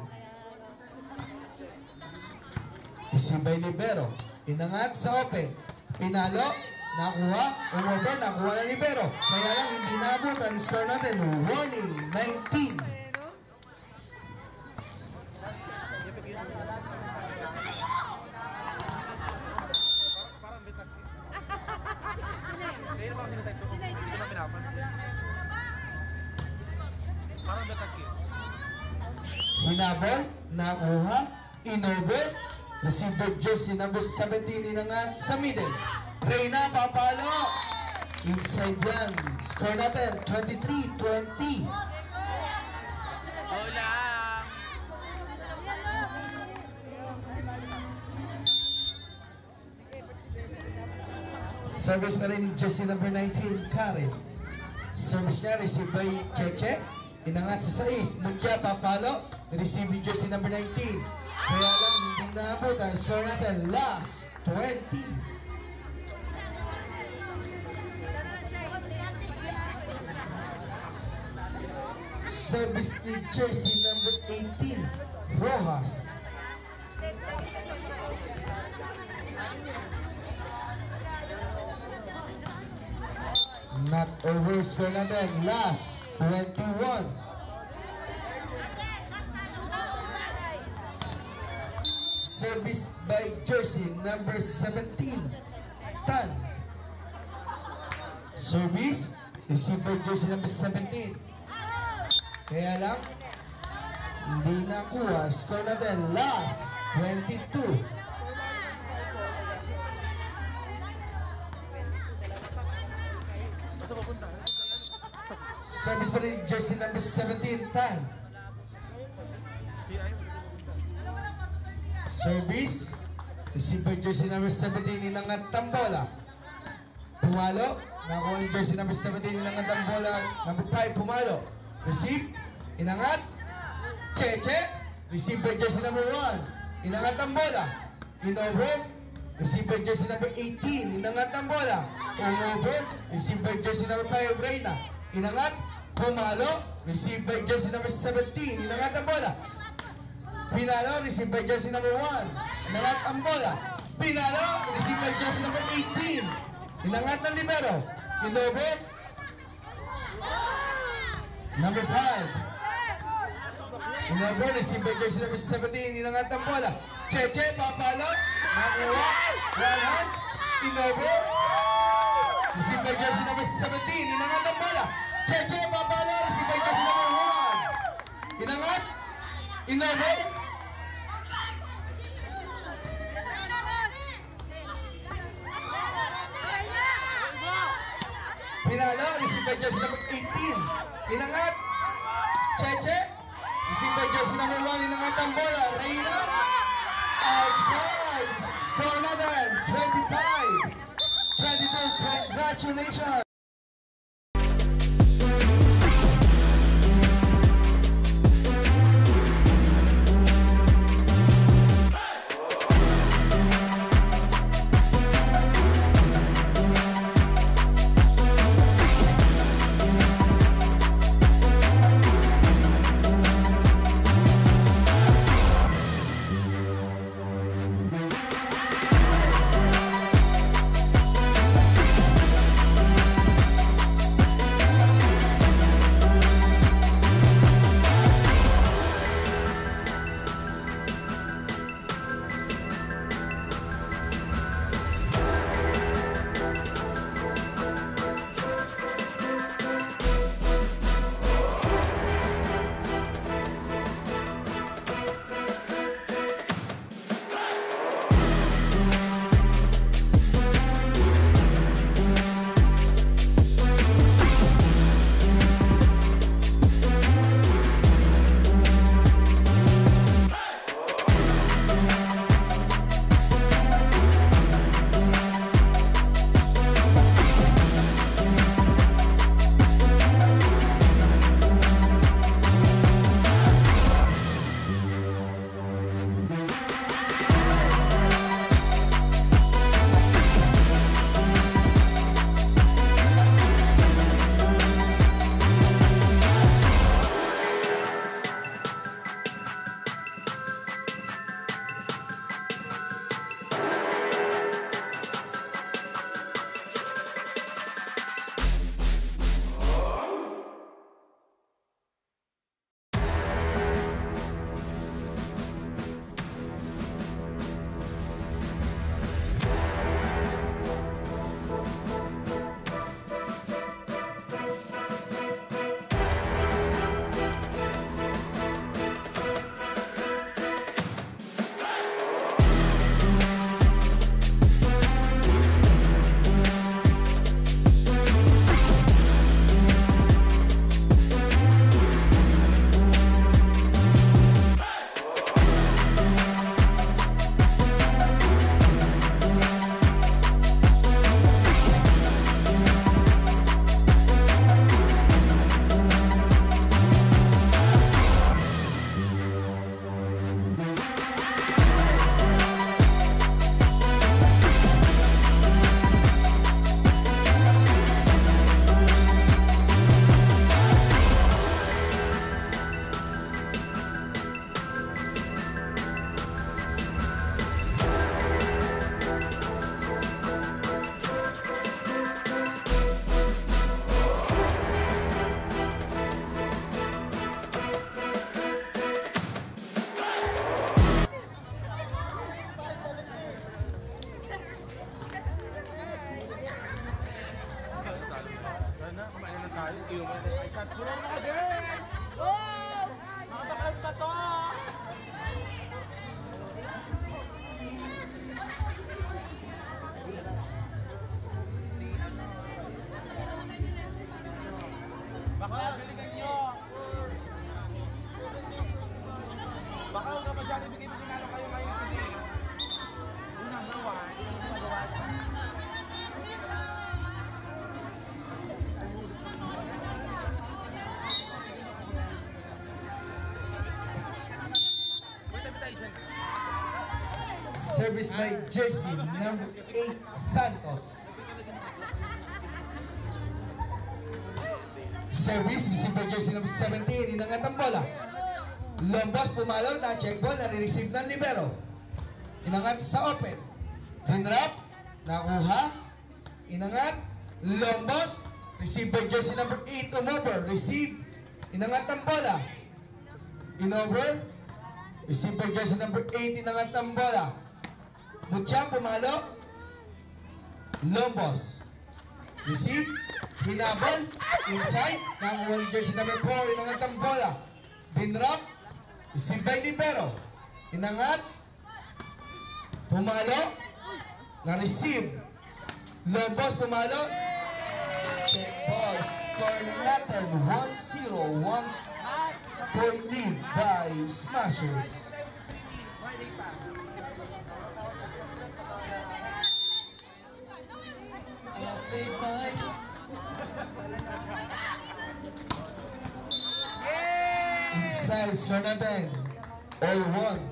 Speaker 1: Receive by libero. Inangat sa open. Pinalo. Nakuha. Umover. Nakuha na libero. Kaya lang hindi naabot ang score natin. Warning. 19.
Speaker 2: Parang bitak. Kaya naman ako sinasite ko. Hindi ko na pinapansin. Parang bitak kiss.
Speaker 1: Hinabol. Nakuha. Inover. Receiver jersey number 17. Inangat sa middle. Reyna papalo. Inside yan. Score natin 23-20.
Speaker 2: Hola!
Speaker 1: Service na rin jersey number 19, Karen. Service niya, receive by Cheche. Inangat sa 6, Mutya papalo. Receive yung jersey number 19. Kaya lang hindi naabot ang score natin. Last 20. Service ni jersey number 18, Rojas. Not over, score natin. Last 21. Service by jersey number 17, Tan. Service, receive by jersey number 17. Kaya lang, hindi nakuha. Score natin. Last 22.
Speaker 2: Basta papunta.
Speaker 1: Service pa rin jersey number 17, Tan. Service. Receive by jersey number 17, Inangat Tambola. Pumalo. Nakuha yung jersey number 17, Inangat Tambola. Number 5, Pumalo. Receive. Inangat. Cheche. Receive by jersey number 1, Inangat Tambola. Inover. Receive by jersey number 18, Inangat Tambola. Over. Receive by jersey number 5, Reyna. Inangat. Pumalo. Receive by jersey number 17, Inangat Tambola. Pinalo, receive by jersey number 1. Inangat ang bola. Pinalo, receive by jersey number 18. Inangat ng libero. Inover. Number 5. Inover, receive by jersey number 17. Inangat ang bola. Cheche, papalo. Nakuha. One hand. Inover. Receive by jersey number 17. Inangat ang bola. Cheche, papalo. Receive by jersey number 1. Inangat. Inover. Pinalo, receive by jersey number 18. Inangat. Cheche. Receive by jersey number 1. Inangat ang bola. Reyna. Outside. Score natin. 25. 22. Congratulations.
Speaker 2: Iyo mo na ay shot. Kulang mga girls! Oh! Mga bakal pa to! Bakla, galingan nyo! Baka huwag ka masyado ibigay mo pinalo kayo ngayon sa game. Unang gawa, magawa niya. Wait, tayo dyan.
Speaker 1: Service by jersey number 8, Santos. Service, received by jersey number 17, inangat ang bola. Lombos pumalo na check ball, nare-receive ng libero. Inangat sa open. Hinrap, nakuha. Inangat, Lombos, receive by jersey number 8, umover, receive. Inangat ang bola. Inover, receive by jersey number 8, inangat ang bola. Mutya pumalo. Lombos, receive. Hinabol, inside, nakuha ni jersey number 4, inangat ang bola. Dinrap, receive by libero. Inangat, pumalo, na-receive. Lombos pumalo, check ball, score natin 1-0, 1-point lead by Smashers. Inside, score natin. All one.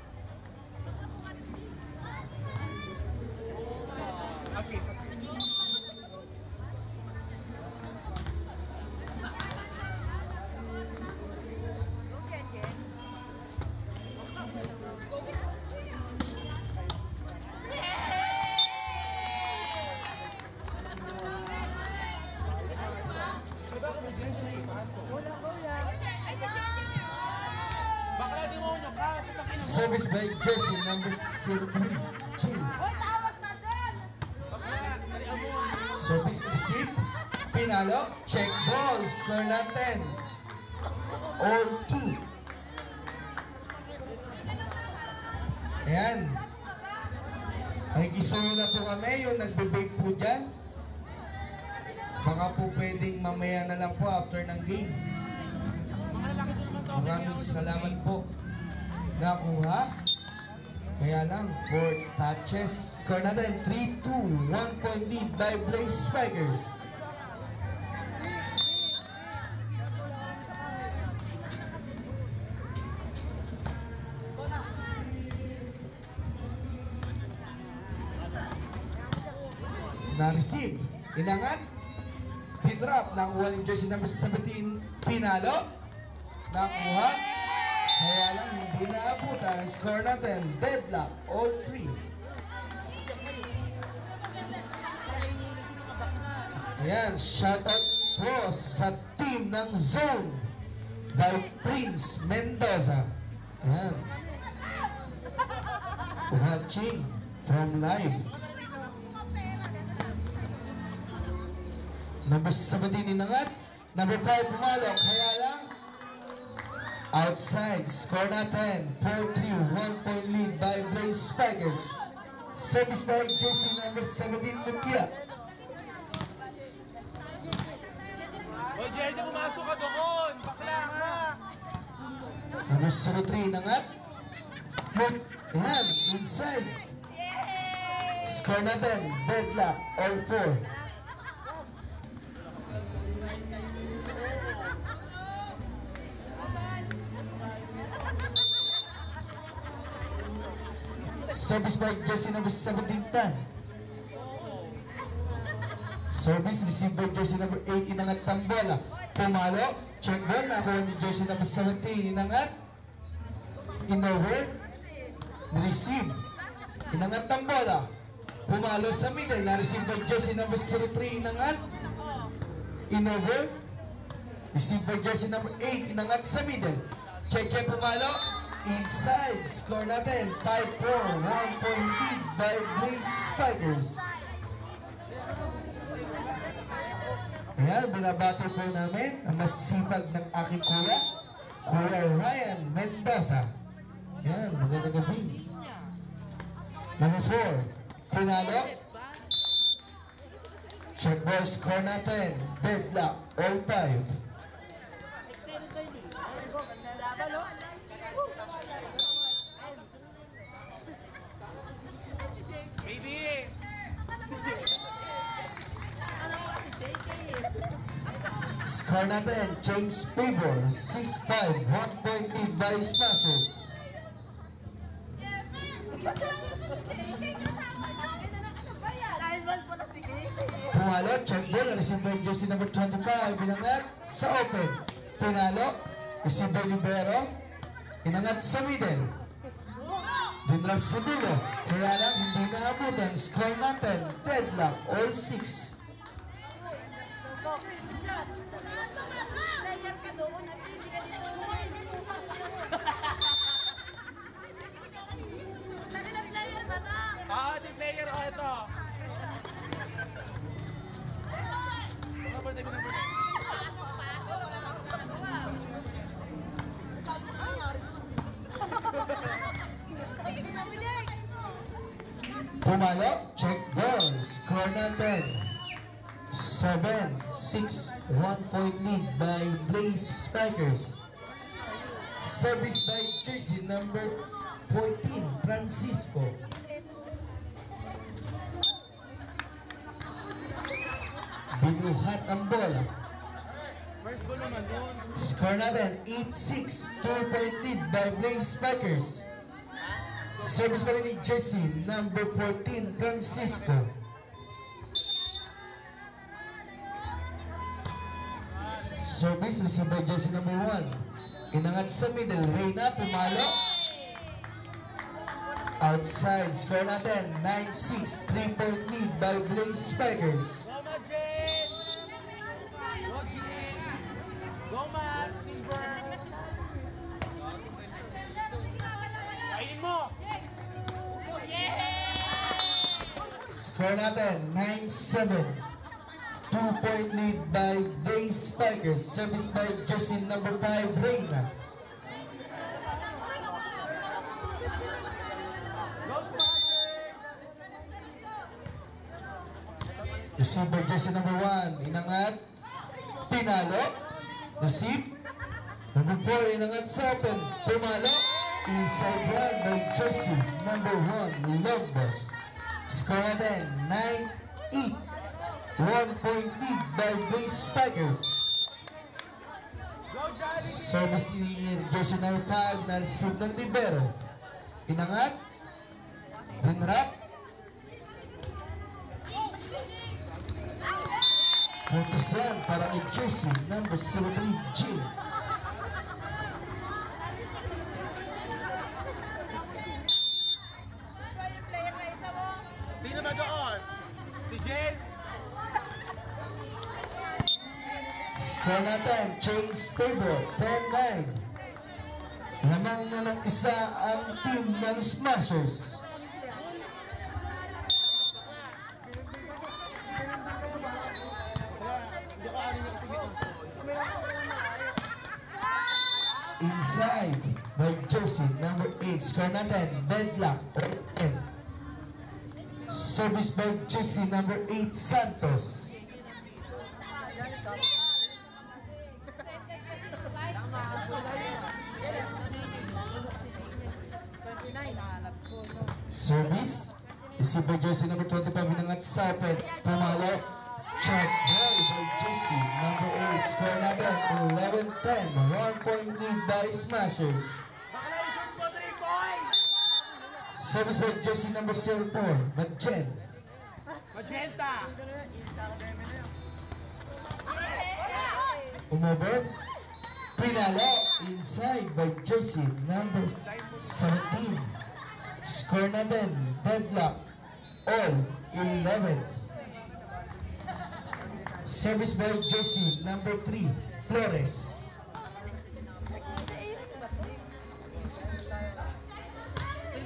Speaker 2: Bakla, di mo nyo ka.
Speaker 1: Service by jersey number 03, Jill. Service receive. Pinalo. Check ball. Score natin. All two. Ayan. Nakikisuyo na po kami. Yung nagbe-bake po dyan. Baka po pwedeng mamaya na lang po after ng game. Maraming salamat po. Nakuha. Kaya lang, 4 touches. Score natin, 3-2. 1-point lead by Blaze Spikers. Na-receive. Inangat. Dinrap. Nakuha ng jersey number 17. Pinalo. Nakuha. Kaya lang hindi naabutan. Score natin, deadlock, all three. Ayan, shoutout po sa team ng Zone by Prince Mendoza. Ayan. Watching from live. Number 17 inangat. Number 5 pumalo. Kaya lang outside, score natin, 4-3, 1-point lead by Blaze Spikers. Service by jersey number 17, Mutia.
Speaker 2: O, Jay, pumasok ka doon. Bakla ka.
Speaker 1: Number 03, inangat. Ayan, inside. Score natin, deadlock, all four. Service by jersey number 17, Tan. Service received by jersey number 8, inangat ng bola. Pumalo, check ball, nakuha ni jersey number 17, inangat. Inover, receive, inangat ng bola. Pumalo sa middle, na-receive by jersey number 03, inangat. Inover, received by jersey number 8, inangat sa middle. Check, pumalo. Inside, score natin, 5-4, 1-point lead by Blaze Spikers. Ayan, binabati po namin ang masipag ng aking kuya, Kuya Ryan Mendoza. Ayan, magandang gabi. Number 4, Pinalo. Check ball, score natin. Deadlock, all 5.
Speaker 2: Baby!
Speaker 1: Score natin, change favor, 6-5, 1 point lead by Smashers. Pumalo, check ball, receive by jersey number 25, inangat sa open. Pinalo, receive by Libero, inangat sa middle. Dinrap sa dulo, kaya lang hindi naabutan. Score natin, deadlock, all 6.
Speaker 3: Player ka doon at hindi ka dito. Sabi na player ba to?
Speaker 2: Di player o ito. Number 10, number 10.
Speaker 1: Pumalo, check ball, score natin 7-6, 1 point lead by Blaze Spikers. Service by jersey number 14, Francisco. Binuhat ang bola.
Speaker 2: First goal naman doon.
Speaker 1: Score natin 8-6, 2 point lead by Blaze Spikers. Service pa rin ni jersey number 14, Francisco. Service received by jersey number 1. Inangat sa middle, Reyna, Pumalo. Outside, score natin 9-6, 3 point lead by Blaze Spikers.
Speaker 2: Go, Majin! Go, Jin! Go, Matt! Silver! Kainin mo!
Speaker 1: Score natin 9-7, 2 point lead by Blaze Spikers. Service by jersey number 5, Reyna. Receive by jersey number 1, inangat, Pinalo, receive, number 4, inangat sa open, Pumalo, inside run by jersey number 1, Lobos. Score natin 9-8, 1 point lead by Blaze Spikers. Service ni jersey number 5 na receive ng Libero, inangat, dinrap, puntos yan para kay jersey number 03, Jin.
Speaker 3: Player na isa mo.
Speaker 2: Sino ba doon? Si Jen?
Speaker 1: Score natin, change favor, 10-9. Lamang na ng isa ang team ng Smashers. Inside by jersey number 8. Score natin, deadlock or 10. Service by jersey number 8, Santos. Service. Receive by jersey number 25, hinangat sa open. Pumalo. Check ball by jersey number 8. Score natin 11-10. 1 point lead by Smashers. Service by jersey number 04, Magjen.
Speaker 2: Magenta!
Speaker 1: Umover. Pinalo. Inside by jersey number 17. Score natin, deadlock, all 11. Service by jersey number 3, Flores.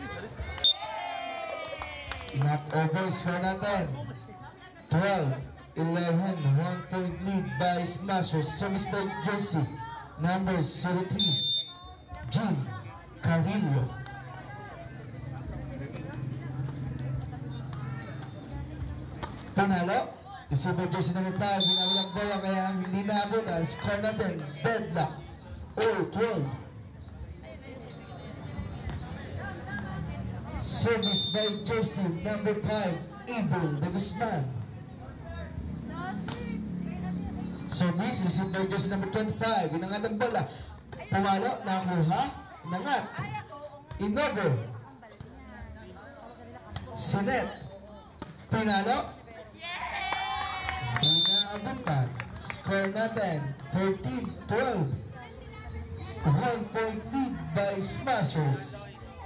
Speaker 1: Knock over, score natin, 12. 11, 1-point lead by Smashers. Service by jersey number 03, Jean Carillo. Panalo, receive by jersey number 5, binawalang bola kaya hindi naabot. Ang score natin, deadlock, or 12. Service by jersey number 5, Abel de Guzman. Service, received by jersey number 25, inangat ang bola. Pumalo, nakuha, inangat. Inover. Sinet. Pinalo. Inaabutan. Score natin, 13-12. 1-point lead by Smashers.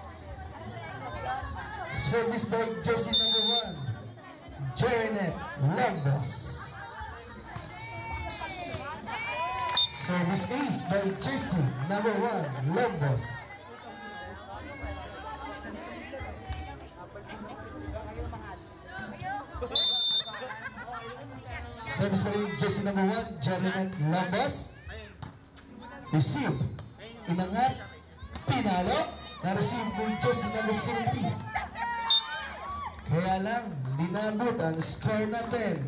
Speaker 1: Service by jersey number 1, Janet Lambos. Service ace by jersey number 1, Lambos. Service by jersey number 1, Janet Lambos. Receive. Inangat. Pinalo. Na-receive by jersey number 3. Kaya lang, linabot ang score natin.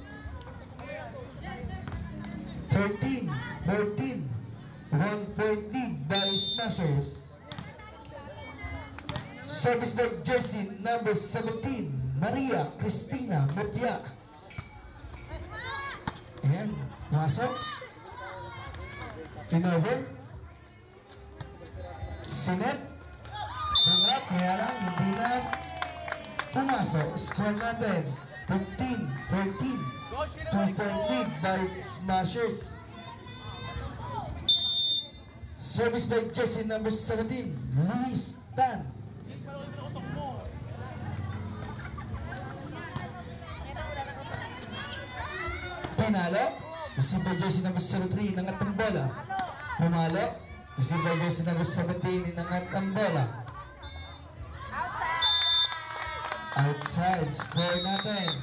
Speaker 1: 13-14. 1-point lead by Smashers. Service by jersey number 17, Maria Cristina Mutya. Ayan, masok. Inover. Sinet. Pangarap, kaya lang, hindi na pumasok. Score natin, 15-13. 2-point lead by Smashers. Service by jersey number 17, Luis Tan. Pinalo. Receive by jersey number 03, inangat ang bola. Pumalo. Receive by jersey number 17, inangat ang bola. Outside. Score natin,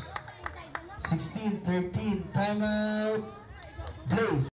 Speaker 1: 16-13. Timeout. Blaze.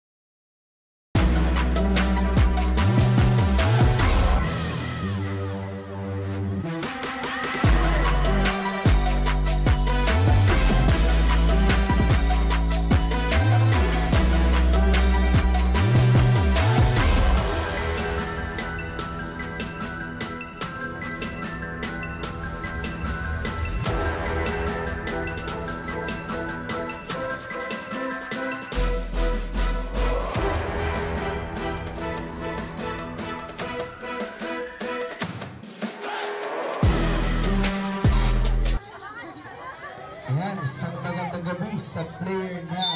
Speaker 1: Ayan, isang magandang gabi sa player na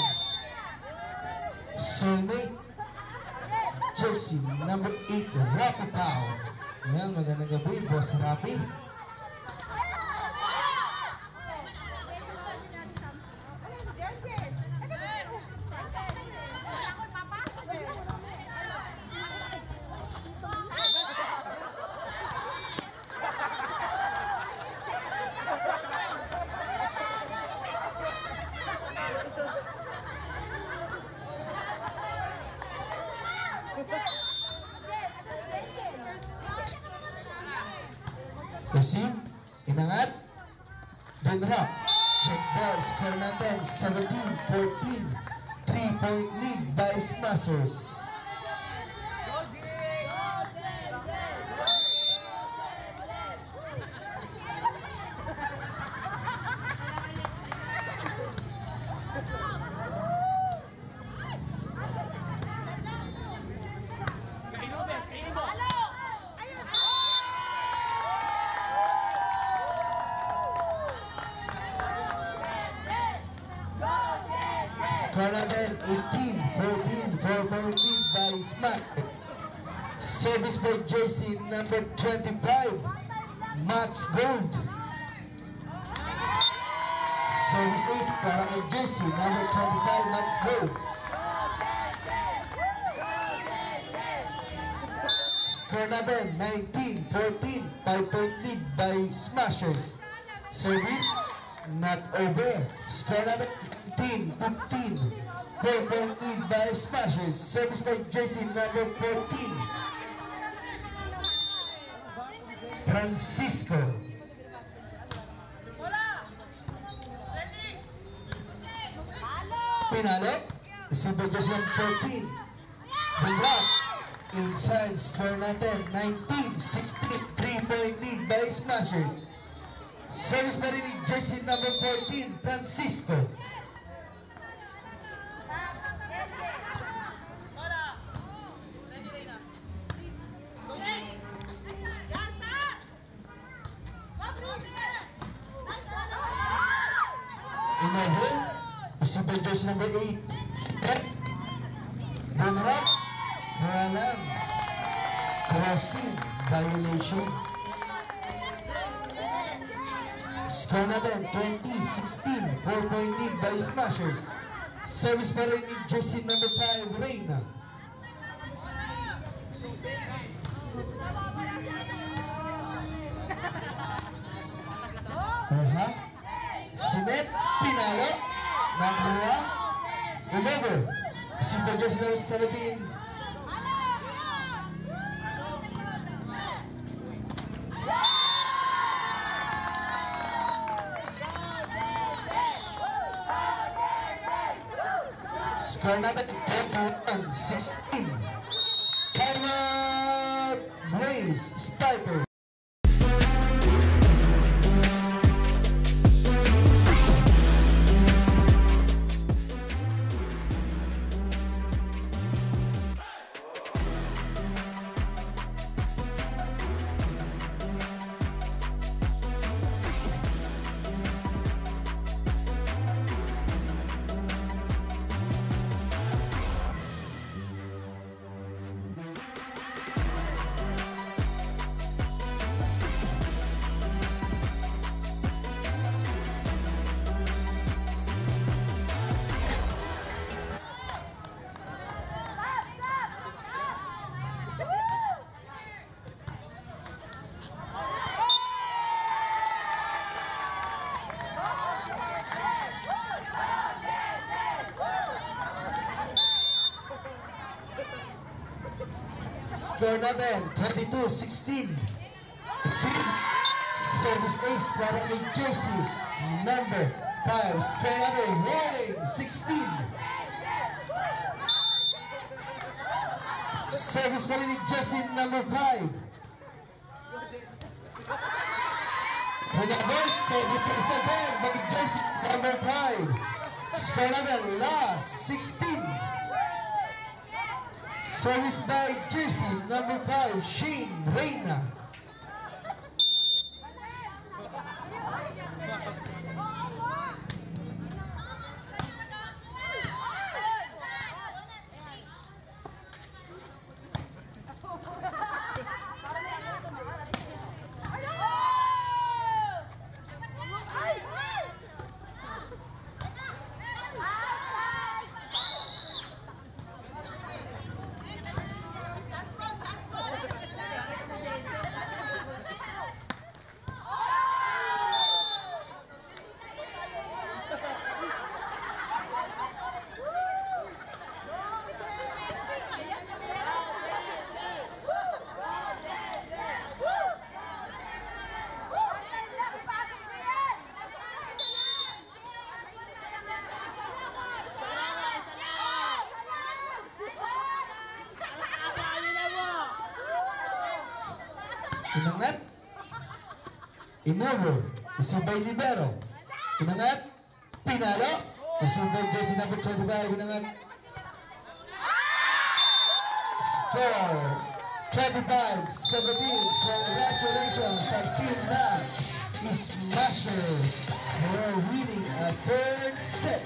Speaker 1: soulmate jersey number 8, Rapi Pao. Ayan, magandang gabi, Boss Rapi. Receive, inangat, then drop. Check ball, score natin, 17-14. 3-point lead by Smashers. Score natin, 18-14. 4-point lead by Smack. Service by jersey number 25, Mats Gold. Service ace para kay jersey number 25, Mats Gold. Score natin, 19-14. 5-point lead by Smashers. Service not over. Score natin 19-15. 4-point lead by Smashers. Service by jersey number 14. Francisco. Pinalo. Receive by jersey number 14. The drop. Inside. Score natin 19-16. 3-point lead by Smashers. Service pa rin ni jersey number 14, Francisco. Inover. Receive by jersey number 8. Step. Bunarap. Karalan. Crossing. Violation. Score natin 20-16. 4-point lead by Smashers. Service pa rin ni jersey number 5, Reyna. Sinet, Pinalo. Nakuha. Inover. Receive jersey number 17. Score natin 21-16. Timeout Blaze Spiker. Score natin 22-16. Service ace para kay jersey number 5. Score natin rolling 16. Service pa rin ni jersey number 5. Hanabot, service is again by jersey number 5. Score natin last 16. Service by jersey number 5, Shane Reyna. Inangat. Inover. Receive by Libero. Inangat. Pinalo. Receive by jersey number 25. Inangat. Score 25-17. Congratulations sa team na Smasher for winning a third set.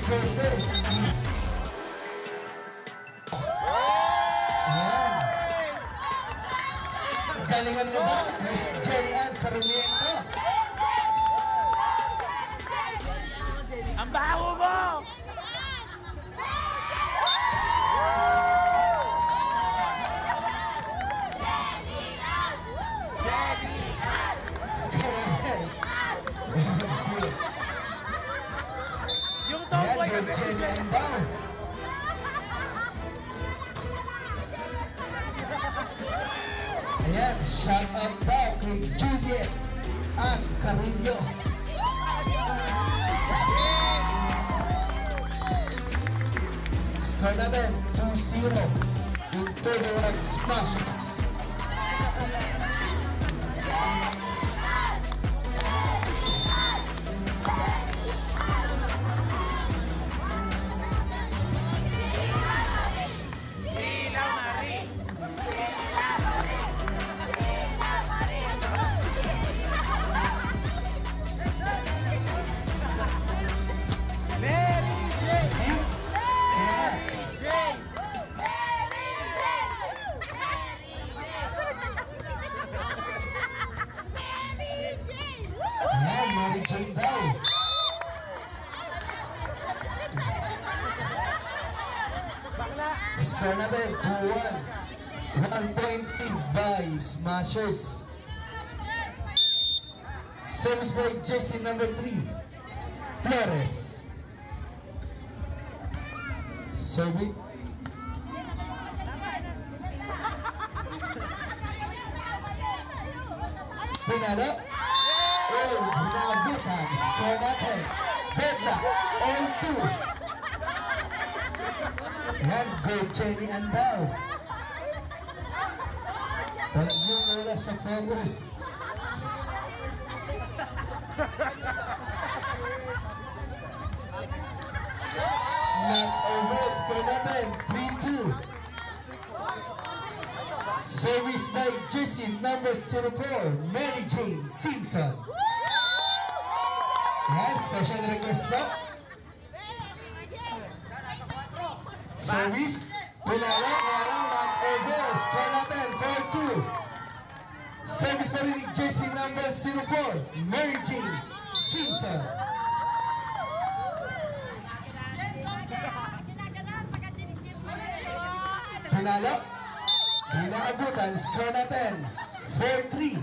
Speaker 1: Cortez. Ayan. Galingan mo ba, Miss Jenny Ann Sarmiento?
Speaker 2: Ang baho mo!
Speaker 1: Score natin. 1-0.
Speaker 2: Yung
Speaker 1: Ayan,
Speaker 2: tomboy
Speaker 1: good Jenny Ann daw. Ayan, shout out daw kay Juliet Ann Carillo. Score natin 2-0 in favor of Smashers.
Speaker 2: Ilaw na rin! Mary Jane!
Speaker 1: See? Ayan.
Speaker 2: Jane!
Speaker 1: Ayan, Mary Jane daw.
Speaker 2: Bakla!
Speaker 1: Score natin 2-1. 1 point lead by Smashers. Service by jersey number 3, Flores. Serving. Pinalo. Oh, binagutan. Score natin. Deadlock. All 2. Yan, go Jenny Ann daw. Huwag mo wala sa fellows. Not over. Score natin. 3-2. Service by jersey number 04, Mary Jane Simpson. Yan, special request po. Service, pinalo, not over. Score natin, 4-2. Service pa rin jersey number 04, Mary Jane Simpson. Pinalo, inaabutan, score natin, 4-3.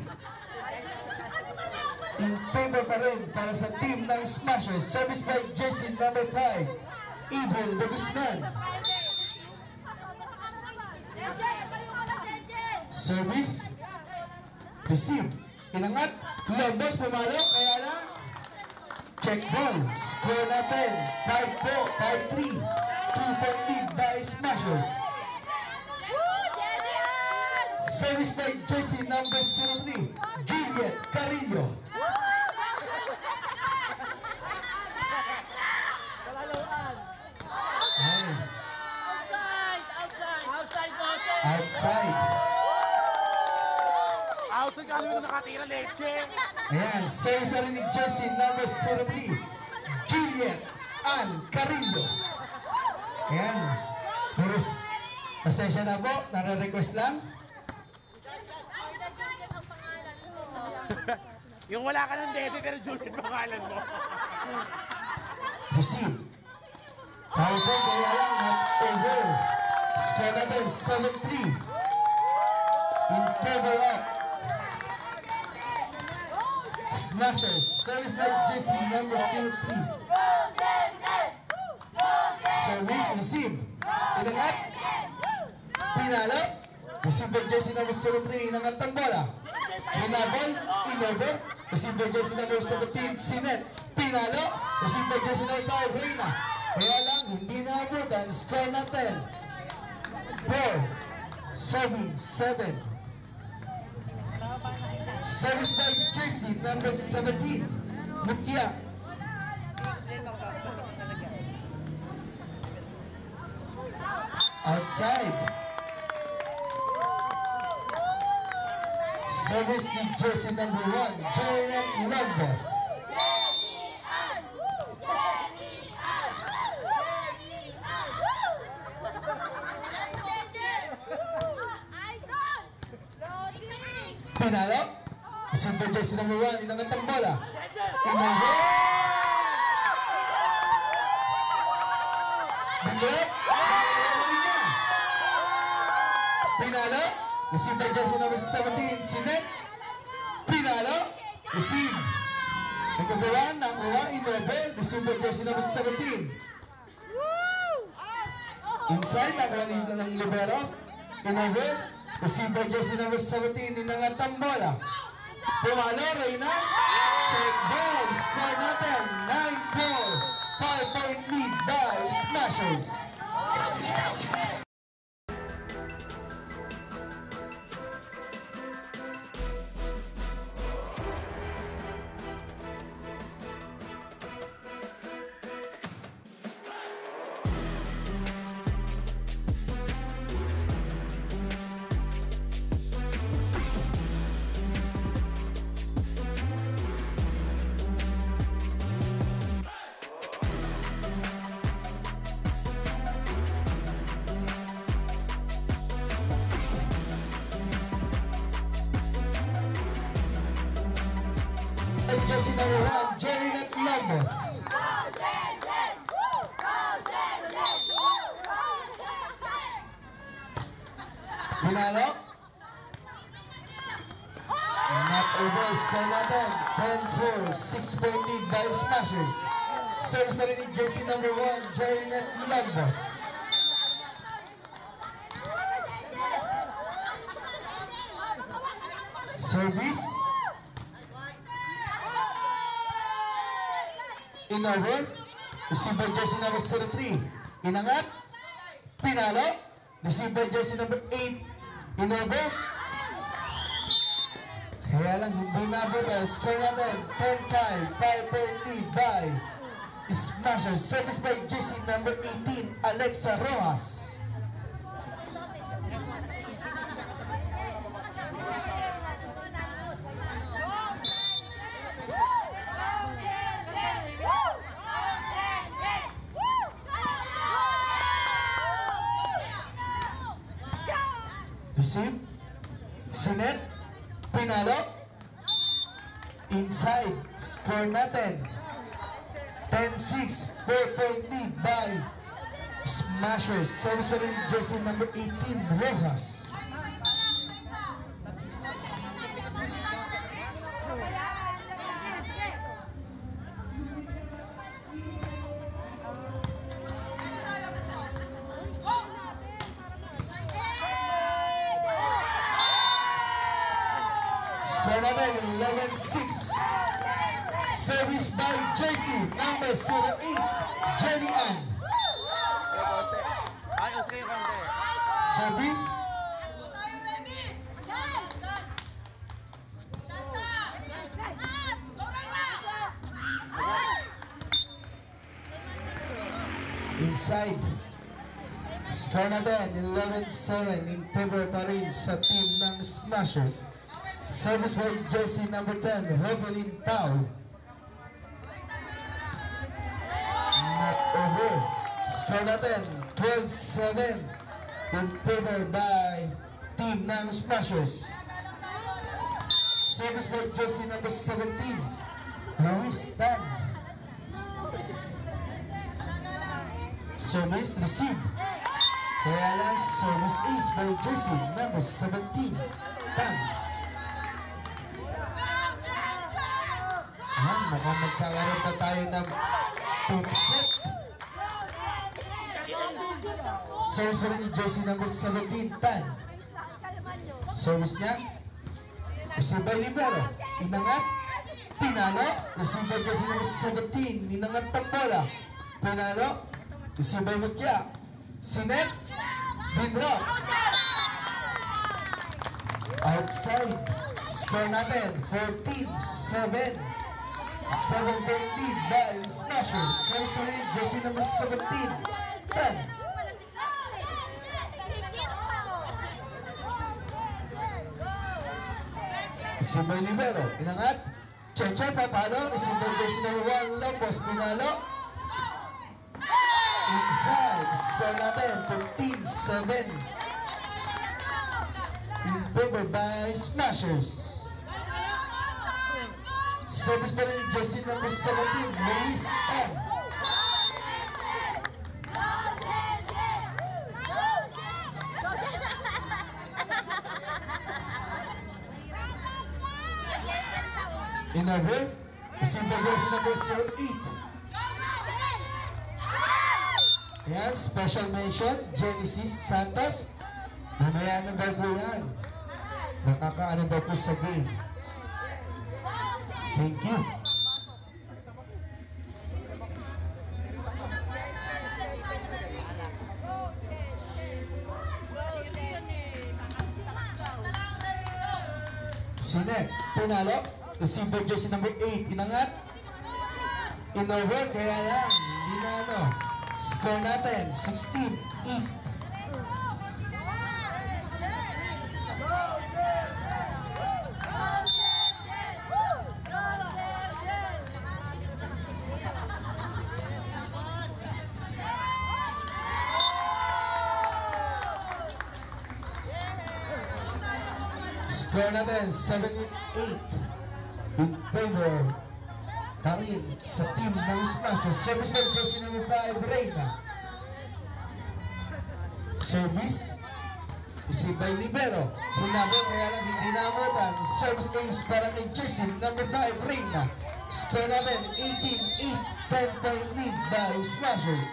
Speaker 1: In favor pa rin para sa team ng Smashers. Service by jersey number 5, Evil de Guzman. Service, receive, inangat, lobos, pumalo, kaya lang, check ball, score natin, 5-4, 5-3, 2-point lead by Smashers. Service by jersey number 03, Juliet Carillo. Ay, outside.
Speaker 2: Outside ka naman nakatira leche!
Speaker 1: Ayan, service pa rin ni jersey number 03, Juliet Ann Carillo. Ayan, puros, pasensya na po, nare-request lang.
Speaker 2: Yung wala ka ng dede pero Juliet pangalan mo.
Speaker 1: Receive. Power ball, kaya lang, not over. Score natin, 7-3. In favor of Smashers. Service by jersey number 03. Service, receive. Inangat. Pinalo. Receive by jersey number 03. Inangat ang bola. Hinabol, in-over. Receive by jersey number 17, Sinet. Pinalo. Receive by jersey number 5, Reyna. Kaya lang, hindi naabutan. Score natin, 4-7. Service by jersey number 17, Mutia. Outside. Service ni jersey number 1, Jordan Lambos. Pinalo. Receive by jersey number 1. Inangat ang bola. Inangat. Dinrop. Pinalo. Receive by jersey number 17. Sinet. Pinalo. Receive. Nagagawa. Nakuha. Inobel. Receive by jersey number 17. Inside. Nakuha nito ng libero. Inobel. Receive by jersey number 17. Inangat ang bola. Pumalo. Reyna. Check ball. Score natin. 9-4. 5-point lead by Smashers. Jersey number 1, Jerinet Lambos. Pinalo. Not over, score natin. 10-4, 6-point lead by Smashers. Service pa rin ni jersey number 1, Jerinet Lambos. Service. Inover. Receive by jersey number 03. Inangat. Pinalo. Receive by jersey number 8. Inover. Kaya lang hindi nabot. Score natin 10-5. 5-point lead by Smashers. Service by jersey number 18. Alexa Rojas. Receive. Sinet. Pinalo. Inside. Score natin 10-6. 4-point lead by Smashers. Service pa rin jersey number 18, Rojas. Score natin 11-6. Service by jersey number 08, Jenny Ann.
Speaker 2: Ayos kayo konti.
Speaker 1: Service. Inside. Score natin 11-7 in favor pa rin sa team ng Smashers. Service by jersey number 10, Rovelyn Tau. Not over. Score natin 12-7 in favor by team ng Smashers. Service by jersey number 17, Luis Tan. Service received. Kaya lang service ace by jersey number 17, Tan. Mukhang magkakaroon pa tayo ng tip set. Service pa rin yung jersey number 17, Tan. Service niya. Receive by libero. Inangat. Pinalo. Receive by jersey number 17. Inangat ng bola. Pinalo. Receive by Mutya. Sinet. Dinrop. Outside. Score natin 14-7. 7-point lead by Smashers. Service pa rin jersey number 17, Tan. Receive by libero. Inangat. Cheche papalo. Receive by jersey number 1, Lambos. Pinalo. Inside. Score natin 15-7 in favor by Smashers. Service pa rin yung jersey number 17, Luis N. In over, receive by jersey number 08. Ayan, special mention, Genesis Santos. Mamaya na daw po yan. Nakakaano daw po sa game. Thank you. Sinet, pinalo. Receive by jersey number 8. Inangat. In-over, kaya lang. Hindi na ano. Score natin, 16-8. Score natin, 7-8 in favor pa rin sa team ng Smashers. Service by jersey number 5, Reyna. Service, receive by Libero. Hinabot, kaya lang hindi naabutan. Service ace para kay jersey number 5, Reyna. Score natin, 18-8, 10-point lead by Smashers.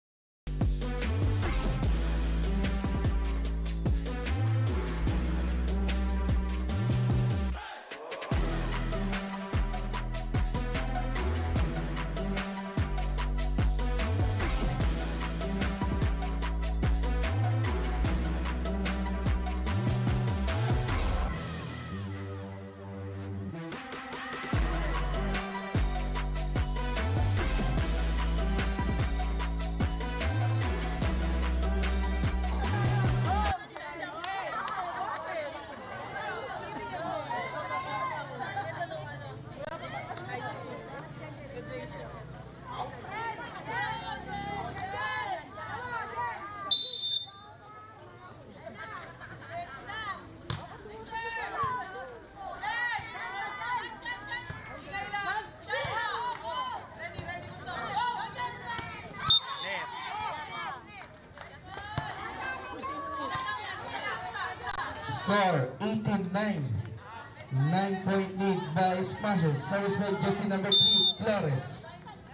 Speaker 1: Score 18-9. 9-point lead by Smashers. Service by jersey number 3, Flores.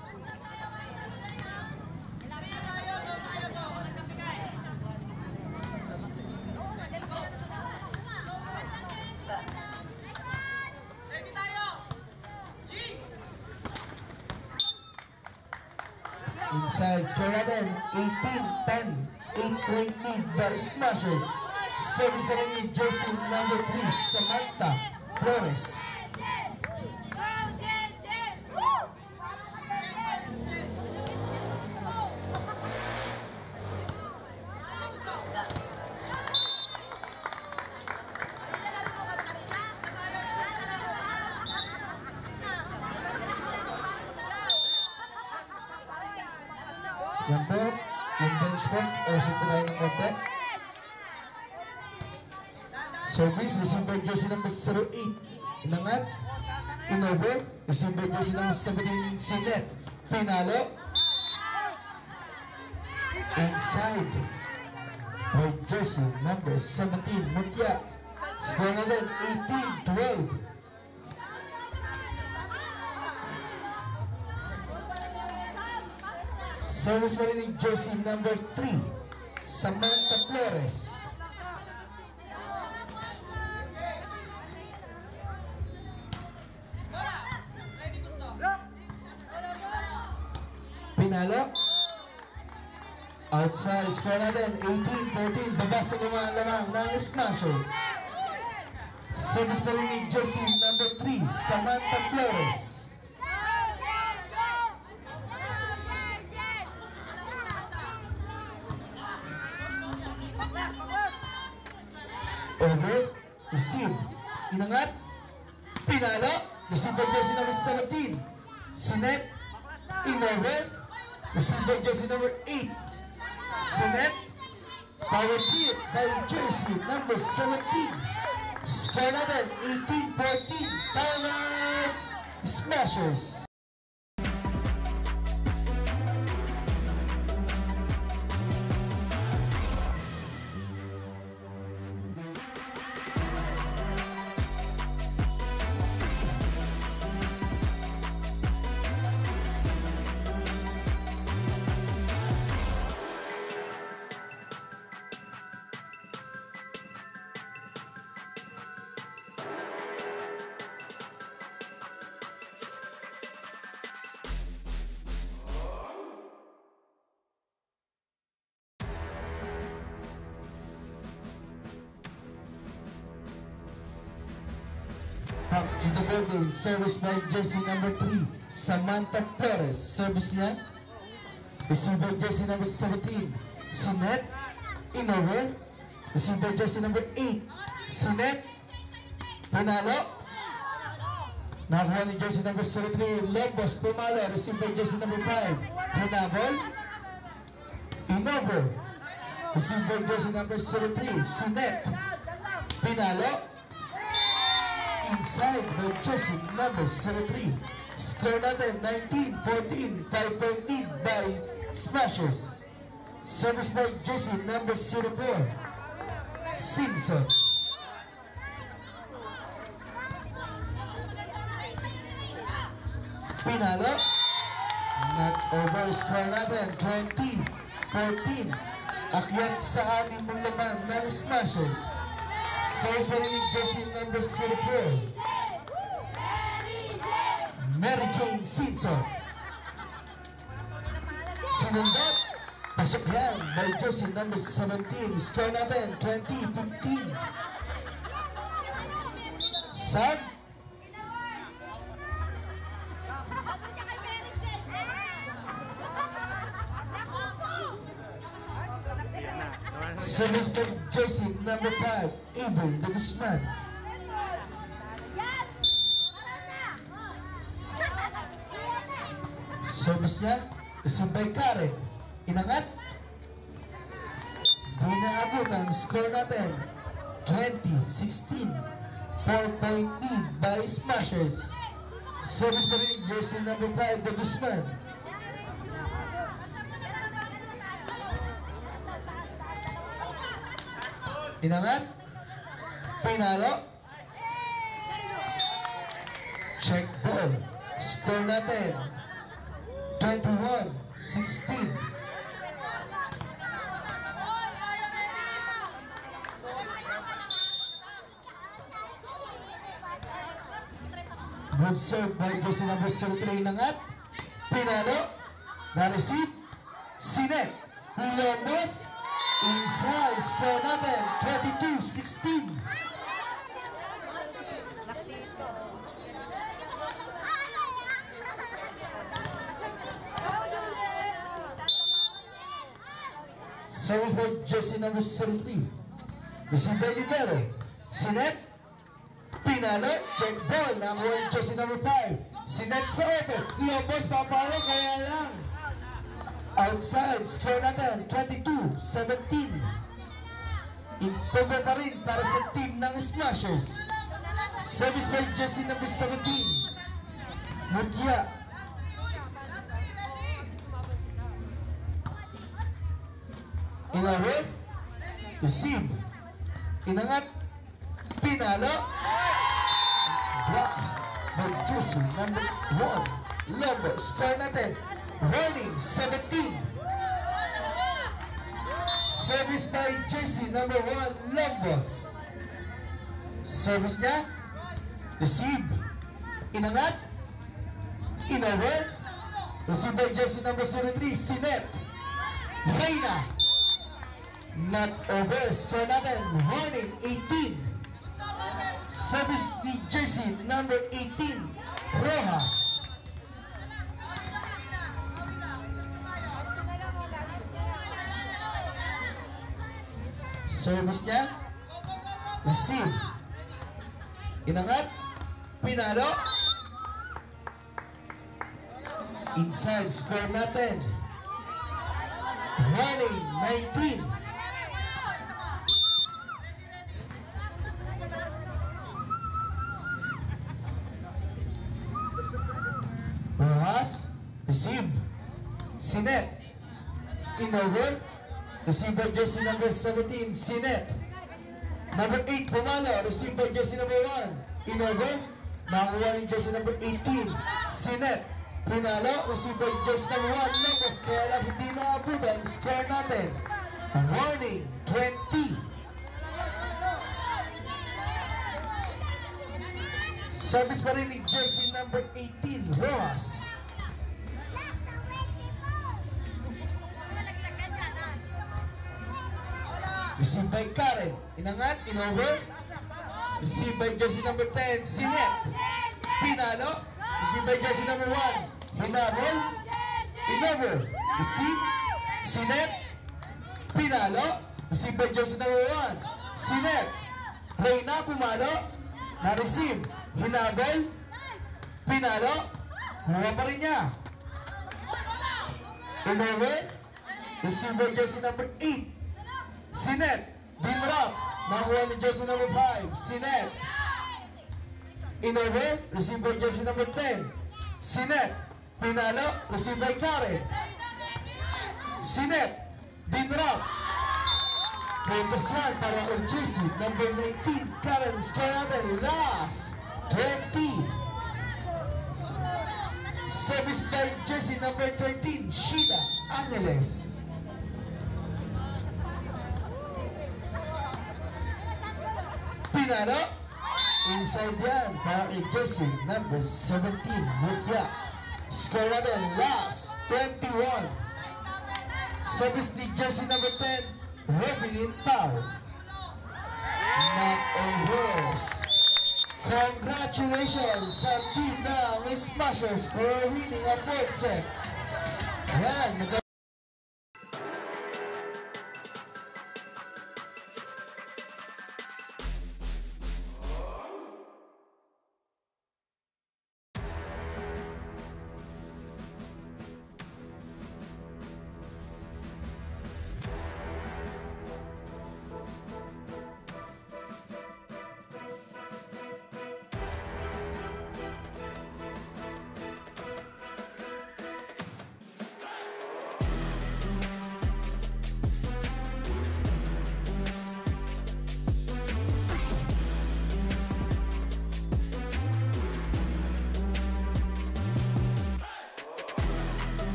Speaker 1: Inside, score natin 18-10. 8-point lead by Smashers. Service pa rin yung jersey number 3, Samantha Flores. Yan po, yung bench point, usin po tayo ng konti. Service, receive by jersey number 08. Inangat. In-over. Receive by jersey number 17, Sinet. Pinalo. Inside. By jersey number 17, Mutya. Score na din, 18-12. Service pa rin yung jersey number 3, Samantha Flores. Pinalo. Outside, score natin, 18-13. Babas na lamang ng Smashers. Service pa rin yung jersey number 3, Samantha Flores. Over, receive, inangat, pinalo, receive by jersey number 17, Sinet, in-over, receive by jersey number 8, Sinet, power tip by jersey number 17, score natin, 18-14, timeout, Smashers. Up to the building, service by jersey number 3, Samantha Perez. Service niya. Receive by jersey number 17, Sinet Inoue. Receive by jersey number 8, Sinet Pinalo. Nakakuha ni jersey number 03, Lobos Pumalo. Receive by jersey number 5, Pinabol Inoue. Receive by jersey number 03, Sinet Pinalo. Inside by jersey number 03. Score natin 19-14, 5-point lead by Smashers. Service by jersey number 04, Simpson. Pinalo. Not over. Score natin 20-14. Akyat sa 6 ng laman ng Smashers. Service by jersey number 04, Mary Jane Simpson. Sinundot. Pasok yan by jersey number 17. Score natin 20-15. Sub. Service by jersey number 5, Abel de Guzman. Service niya, receive by Karen. Inangat. Di naabot ang score natin. 20-16. 4-point lead by Smashers. Service by jersey number 5, de Guzman. Inangat. Pinalo. Check ball. Score natin 21-16. Good serve by jersey number 03. Inangat. Pinalo. Na-receive. Sinet Lobos. Inside, score natin 22-16. Service by jersey number 03. Receive by Libero. Sinet Pinalo. Check ball. Nakuha yung jersey number 5. Sinet sa open. Lobos papalo kaya lang. Outside, score natin 22-17. Improve pa rin para sa team ng Smashers. Service by jersey number 17, Mutya. Inoue. Receive. Inangat. Pinalo. Block by jersey number 1, Lobo. Score natin Warning 17. Service by jersey number 1, Lobos. Service niya. Receive. Inangat. Inoue. Receive by jersey number 03, Sinet Reyna. Not over. Score natin Warning 18. Service by jersey number 18, Rojas. Service niya. Receive. Inangat. Pinalo. Inside. Score natin Warning 19. Sinet. Inover. Received by jersey number 17, Sinet. Number 8, Pumalo. Received by jersey number 1, Inover. Nakuha ni jersey number 18, Sinet. Pinalo. Received by jersey number 1, Lopez. Kaya lang hindi naabutan. Score natin. Warning, 20. Service pa rin ni jersey number 18, Rojas. Received by Karen. Inangat, inover. Received by jersey number 10, Sinet. Pinalo. Received by jersey number 1, Hinabol. Inover. Received. Sinet. Pinalo. Received by jersey number 1, Sinet. Reyna pumalo. Na-receive. Hinabol. Pinalo. Huwa pa rin niya. Inover. Received by jersey number 8, Sinet. Dinrap. Nakuha ni jersey number 5, Sinet. Inover. Received by jersey number 10, Sinet. Pinalo. Received by Karen. Sinet. Dinrap. Puntos yan para ang jersey number 19, Karen. Score natin last 20. Service by jersey number 13, Sheila Angeles. Pinalo. Inside yan para kay jersey number 17, Mutya. Score natin last 21. Service ni jersey number 10, Revelin Pau. Not on Rose. Congratulations sa team ng Smashers for winning a 4th set. Yan.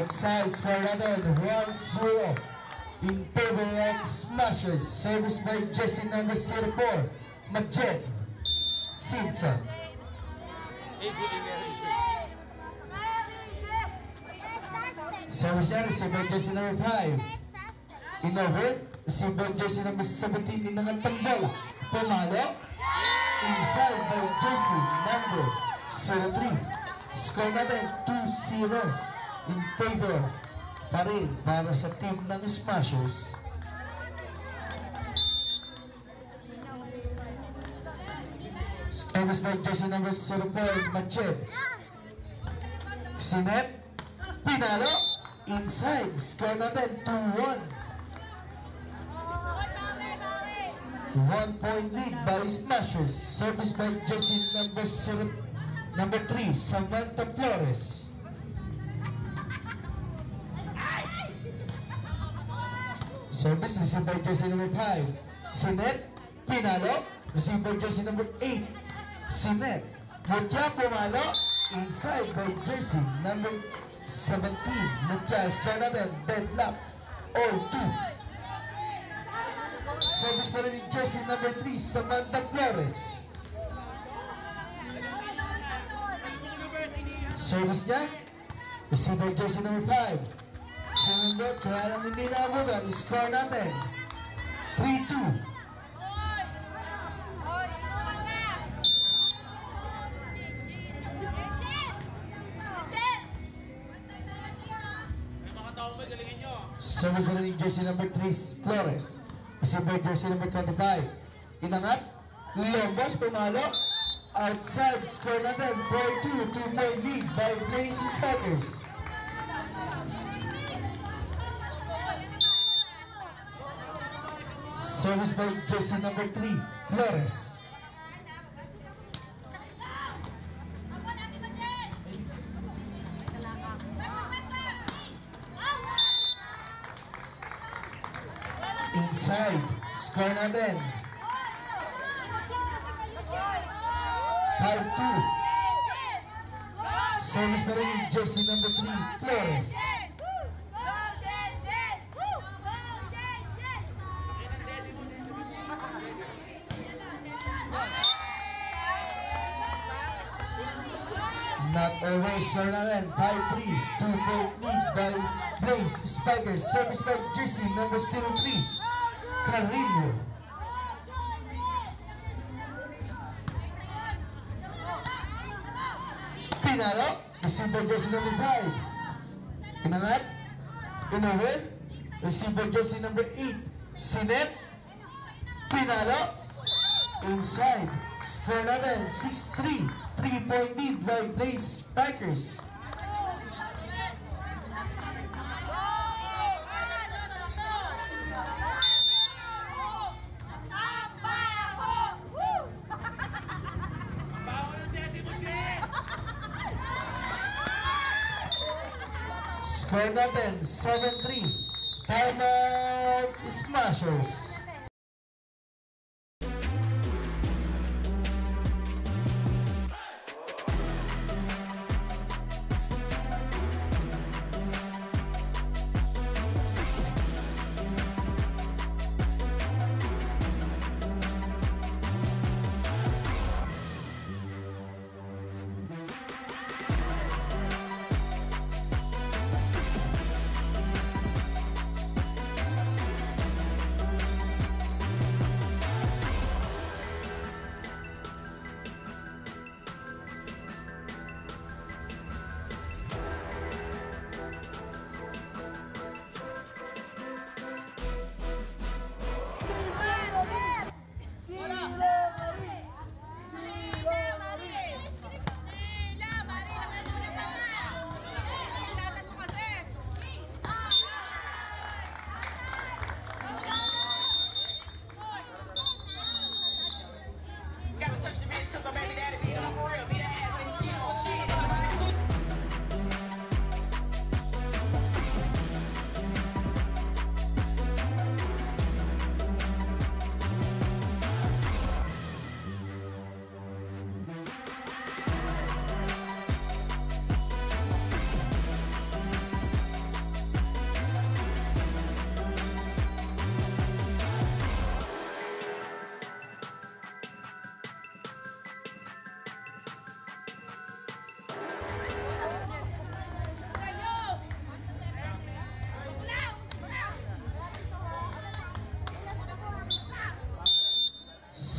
Speaker 1: Outside, score natin 1-0 in favor of Smashers. Service by Jesse number 04, Majed Simpson. Service niya, receive by Jesse number 5. Inover, receive by Jesse number 17, Ninangat Tambol. Pumalo, inside by Jesse number 03. Score natin 2-0 in favor pa rin para sa team ng Smashers. Service by Jesse number 04, Majed. Sinet, Pinalo, inside. Score natin 2-1. 1 point lead by Smashers. Service by Jesse number 3, Samantha Flores. Service received by jersey number 5, Sinet. Pinalo, received by jersey number 8, Sinet. Mutya pumalo, inside by jersey number 17, Mutya. Score natin, deadlock, all 2. Service pa rin yung jersey number 3, Samantha Flores. Service niya, received by jersey number 5. Sinundot, kaya lang hindi naabutan. Score natin 3-2. Service pa rin yung jersey number 3, Flores. Received by jersey number 25, Inangat. Lombos, pumalo. Outside, score natin 4-2. 2-point lead by Blaze Spikers. Service by jersey number 3, Flores. Inside, score natin 5-2. Service pa rin yung jersey number 3, Flores. Not over, score natin 5-3. 2-point lead by Blaze Spikers. Service by jersey number 03, Carrillo. Pinalo, receive by jersey number 5, Inangat. Inover, receive by jersey number 8, Sinet. Pinalo, inside. Score natin 6-3. 3-point lead by Blaze Spikers. Score natin 7-3. Timeout Smashers.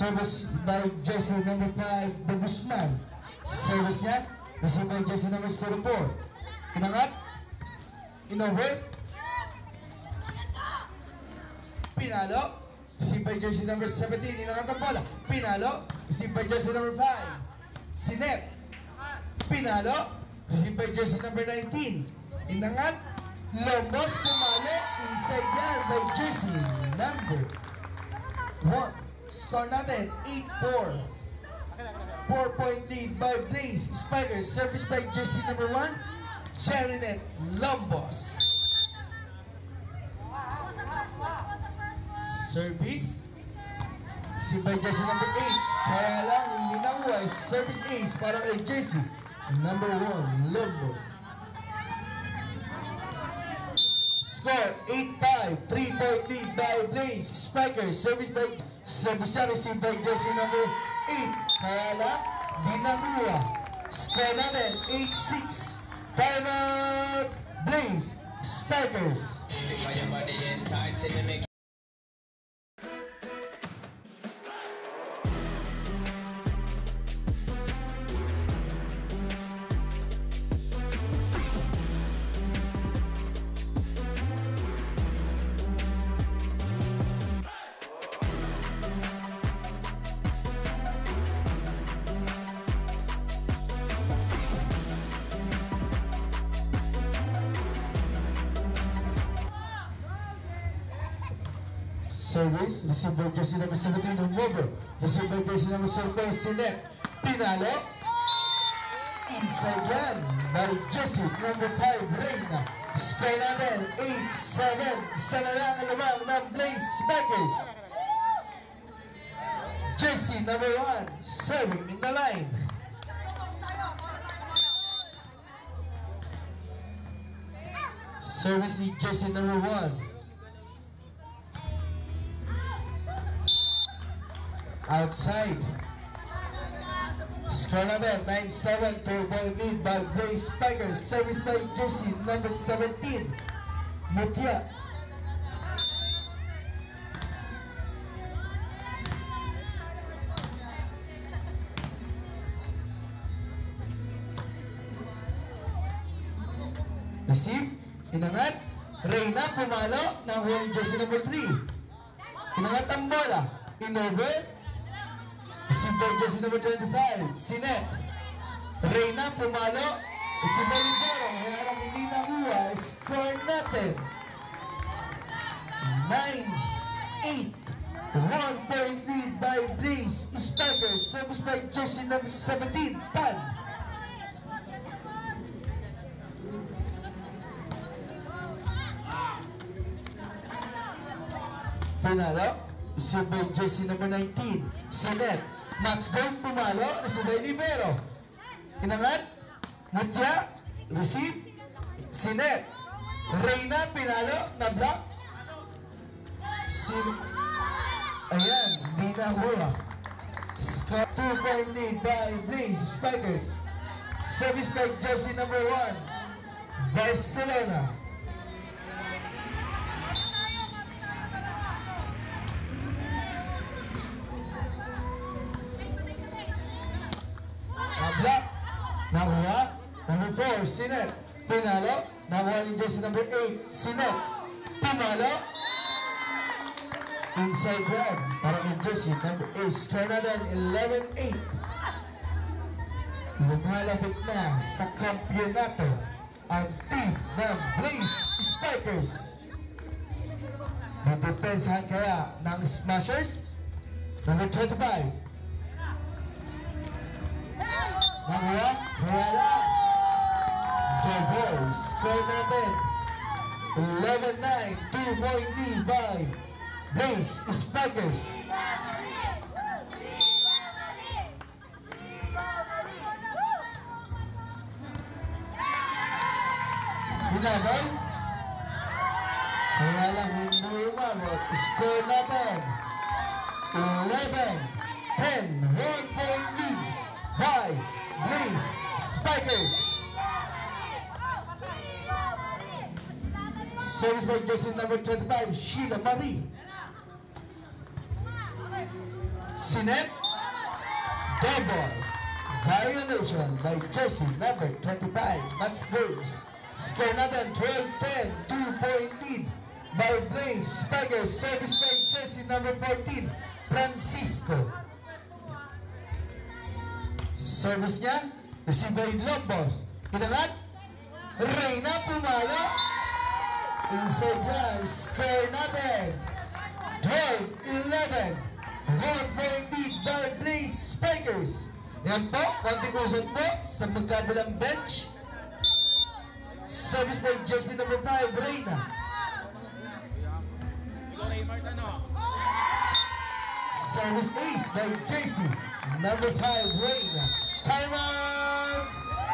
Speaker 1: Service by jersey number 5, De Guzman. Service niya, receive by jersey number 04. Inangat. Inover. Pinalo. Receive by jersey number 17. Inangat ang bola. Pinalo. Receive by jersey number 5. Sinet. Pinalo. Receive by jersey number 19. Inangat. Lombos. Pumalo. Inside yan by jersey number 1. Score natin 8-4. 4-point lead by Blaze Spikers. Service by jersey number 1, Cherinet Lombos. Service. Si by jersey number 8. Kaya lang hindi nakuha. Service ace para kay jersey number 1, Lombos. Score 8-5. 3-point lead by Blaze Spikers. Service siya received by jersey number 8. Kaya lang, di nakuha. Score natin, 8-6. Time out, Blaze Spikers. Service, received by jersey number 17, Mover. Received by jersey number 4, Sinet. Pinalo. Inside yan by jersey number 5, Reyna. Score natin, 8-7. Isa na lang ang lamang ng Blaze Spikers. Jersey number 1, serving in the line. Service ni jersey number 1. Outside. Score natin, 9-7, 2-point lead by Blaze Spikers. Service by jersey number 17, Mutya. Receive, inangat. Reyna pumalo ng huling jersey number 3. Inangat ang bola. Inover. Receive by jersey number 25, Sinet. Reyna pumalo. Receive by Libero. Kaya lang hindi nakuha. Score natin 9-8. 1-point lead by Blaze Spikers. Service by jersey number 17, Tan. Pinalo. Receive by jersey number 19, Sinet. Max Gold pumalo. Receive by Libero. Inangat. Mutya. Receive. Sinet. Reyna pinalo. Na-block. Ayan. Di nakuha. Score 2-point lead by Blaze Spikers. Service by jersey number 1, Barcelona. Block. Nakuha. Number 4, Sinet. Pinalo. Nakuha ni jersey number 8, Sinet. Pinalo. Inside grab para kay jersey number 8. Score natin 11-8. Lumalapit na sa kampyonato ang team ng Blaze Spikers. Didepensahan kaya ng Smashers number 25. Nakuha, wala. The Boys, score natin 11-9, 2-point lead by Blaze Spikers. Hinabay. Kaya lang hindi umabot. Score natin 11-10, 1-point lead by Blaze Spikers. Service by jersey number 25, Sheila Marie. Sinet. Double violation by jersey number 25, Mats Goes. Score natin 12-10, 2-point lead by Blaze Spikers. Service by jersey number 14, Francisco. Service niya, receive by Lobos. Inangat, Reyna pumalo. Inside yan, score natin 12-11, 1-point lead by Blaze Spikers. Yan po, konting usad po sa magkabilang bench. Service by jersey number 5, Reyna. Service ace by jersey number 5, Reyna. Time out!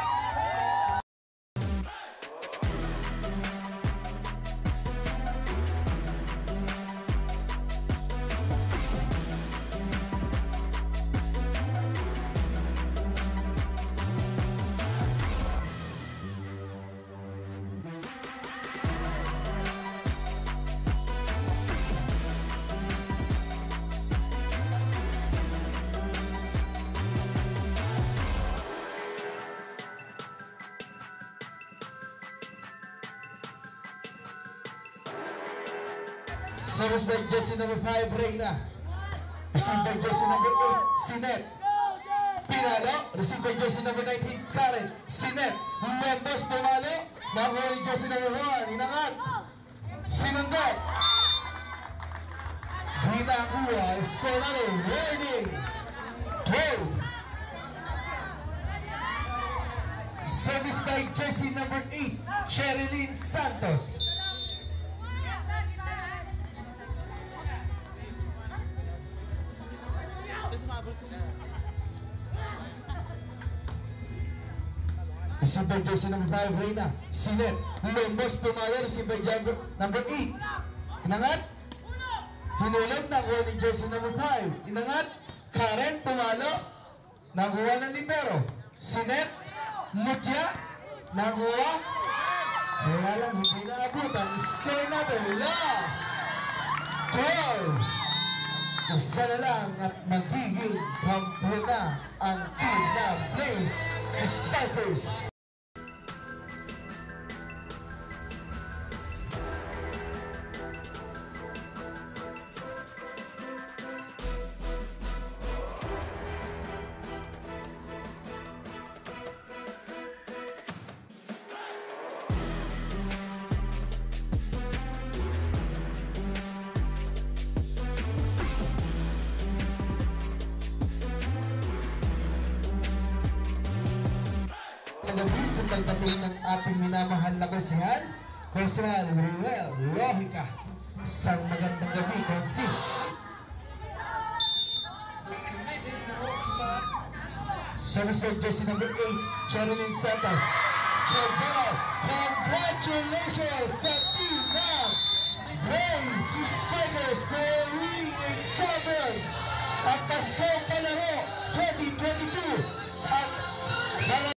Speaker 1: Service by jersey number 5, Reyna. Receive by jersey number 8, Sinet. Pinalo. Receive by jersey number 19, Karen. Sinet. Lembos pumalo. Nakuha ni jersey number 1. Inangat. Sinundot. Ginakuha. Score na rin. Warning. 12. Service by jersey number 8, Sherilyn Santos. Receive by jersey number 5, Reyna. Sinet. Lembos pumalo. Receive by number 8. Inangat. Hinulog. Nakuha ni jersey number 5. Inangat. Karen pumalo. Nakuha ng libero. Sinet. Mutya. Nakuha. Kaya lang hindi naabutan. Score natin. Last 12. Isa na lang at magiging kampo na ang team na Blaze Spikers. Gabi sa pagdating ng ating minamahal na konsehal, Konsehal Ruel Lohica. Isang magandang gabi, Konsi. Service by jersey number 8, Sherilyn Santos. Chabal, congratulations sa team ng Blaze Spikers for winning a double at Paskong Palaro 2022. At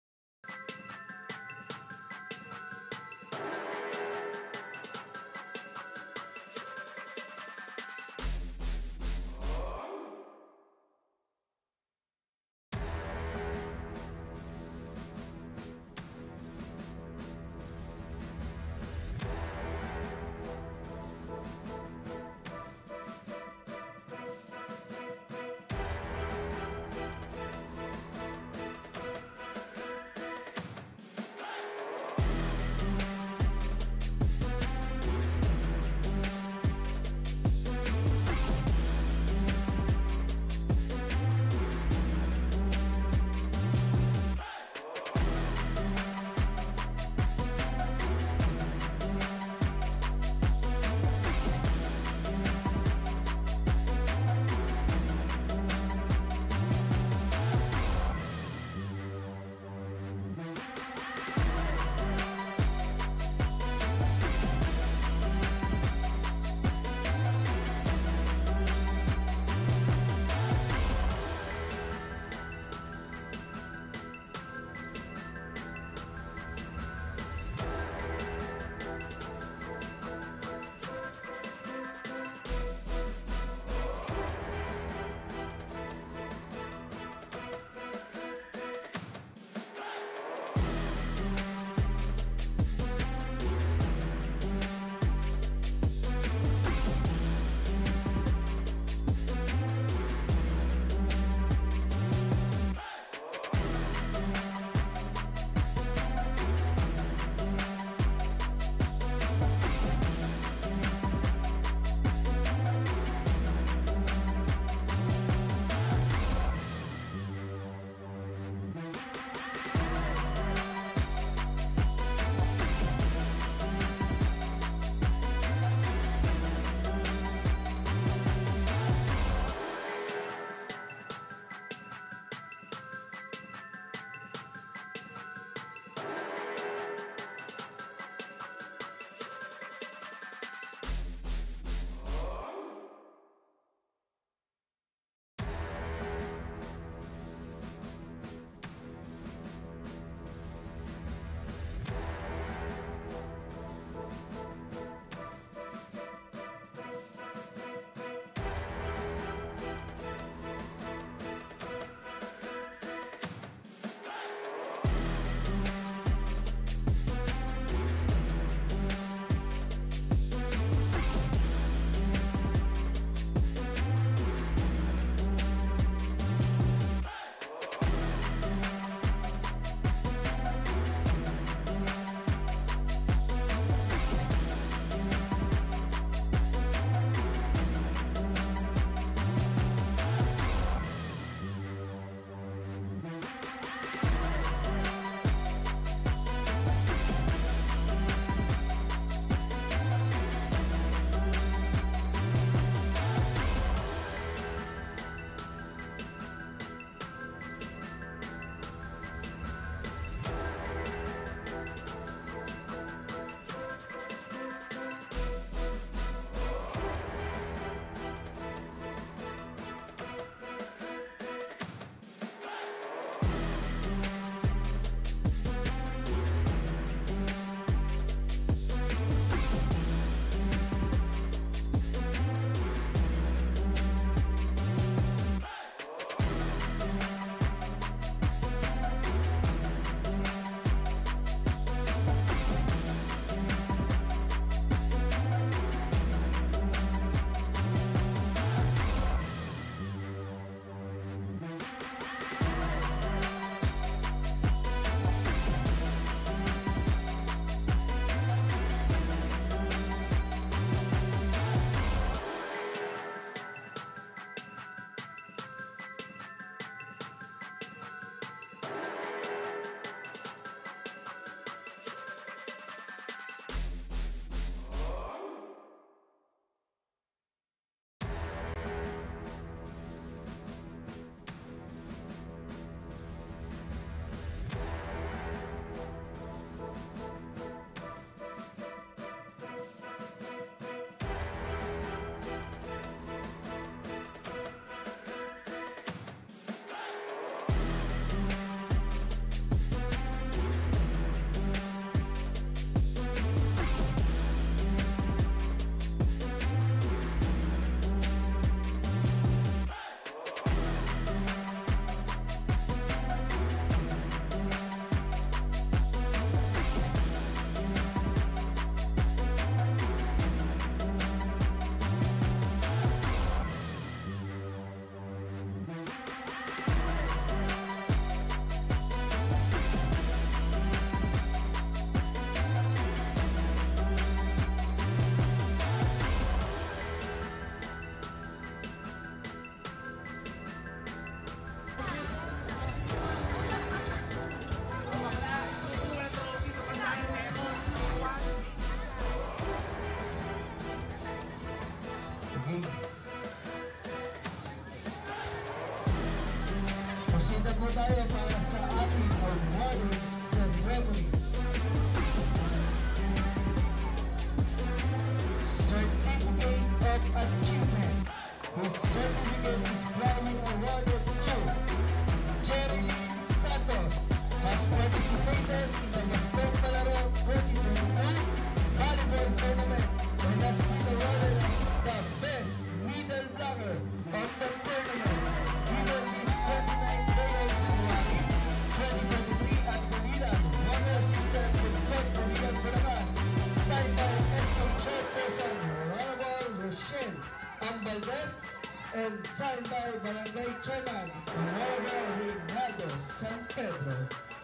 Speaker 1: certificate is proudly awarded to Jerilyn Santos, has participated in the Mascot Palaro 2022 volleyball tournament and has been awarded as the best middle blocker of the tournament given this 29th day of January 2023 at Balilan, Water System with Code Balilan, Bulacan, signed by SK Chairperson Honorable Rochelle Ambaldez and signed by Barangay Chairman Honorable Reynaldo San Pedro.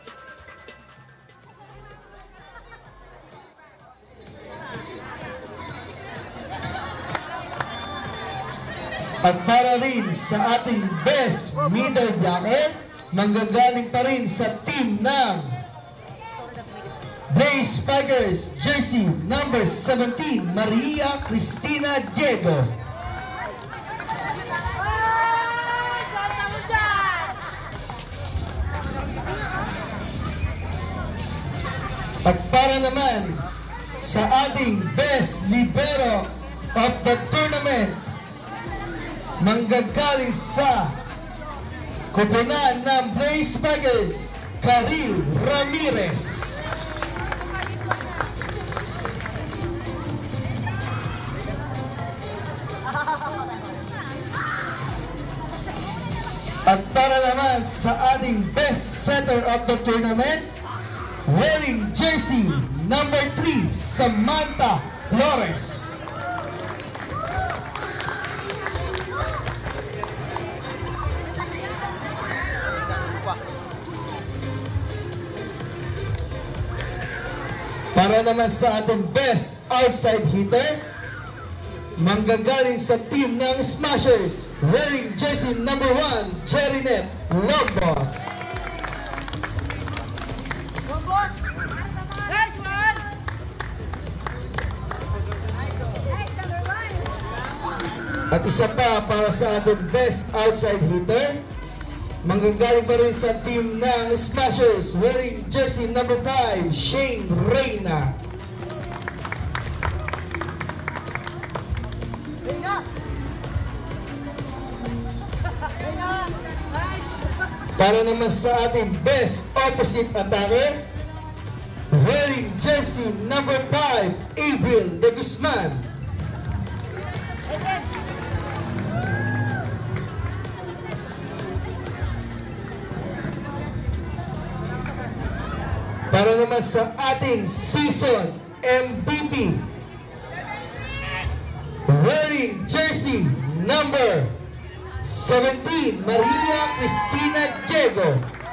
Speaker 1: At para rin sa ating best middle blocker, manggagaling pa rin sa team ng Blaze Spikers, jersey number 17, Maria Cristina Diego. At para naman sa ating best libero of the tournament, manggagaling sa koponan ng Blaze Spikers, Karil Ramirez. At para naman sa ating best setter of the tournament, wearing jersey number 3, Samantha Flores. Para naman sa ating best outside hitter, manggagaling sa team ng Smashers, wearing jersey number 1, Jerinet Lobos. At isa pa para sa ating best outside hitter, manggagaling pa rin sa team ng Smashers, wearing jersey number 5, Shane Reyna. Para naman sa ating best opposite attacker, wearing jersey number 5, April de Guzman. Para naman sa ating season MVP, wearing jersey number 17, Maria Cristina Diego.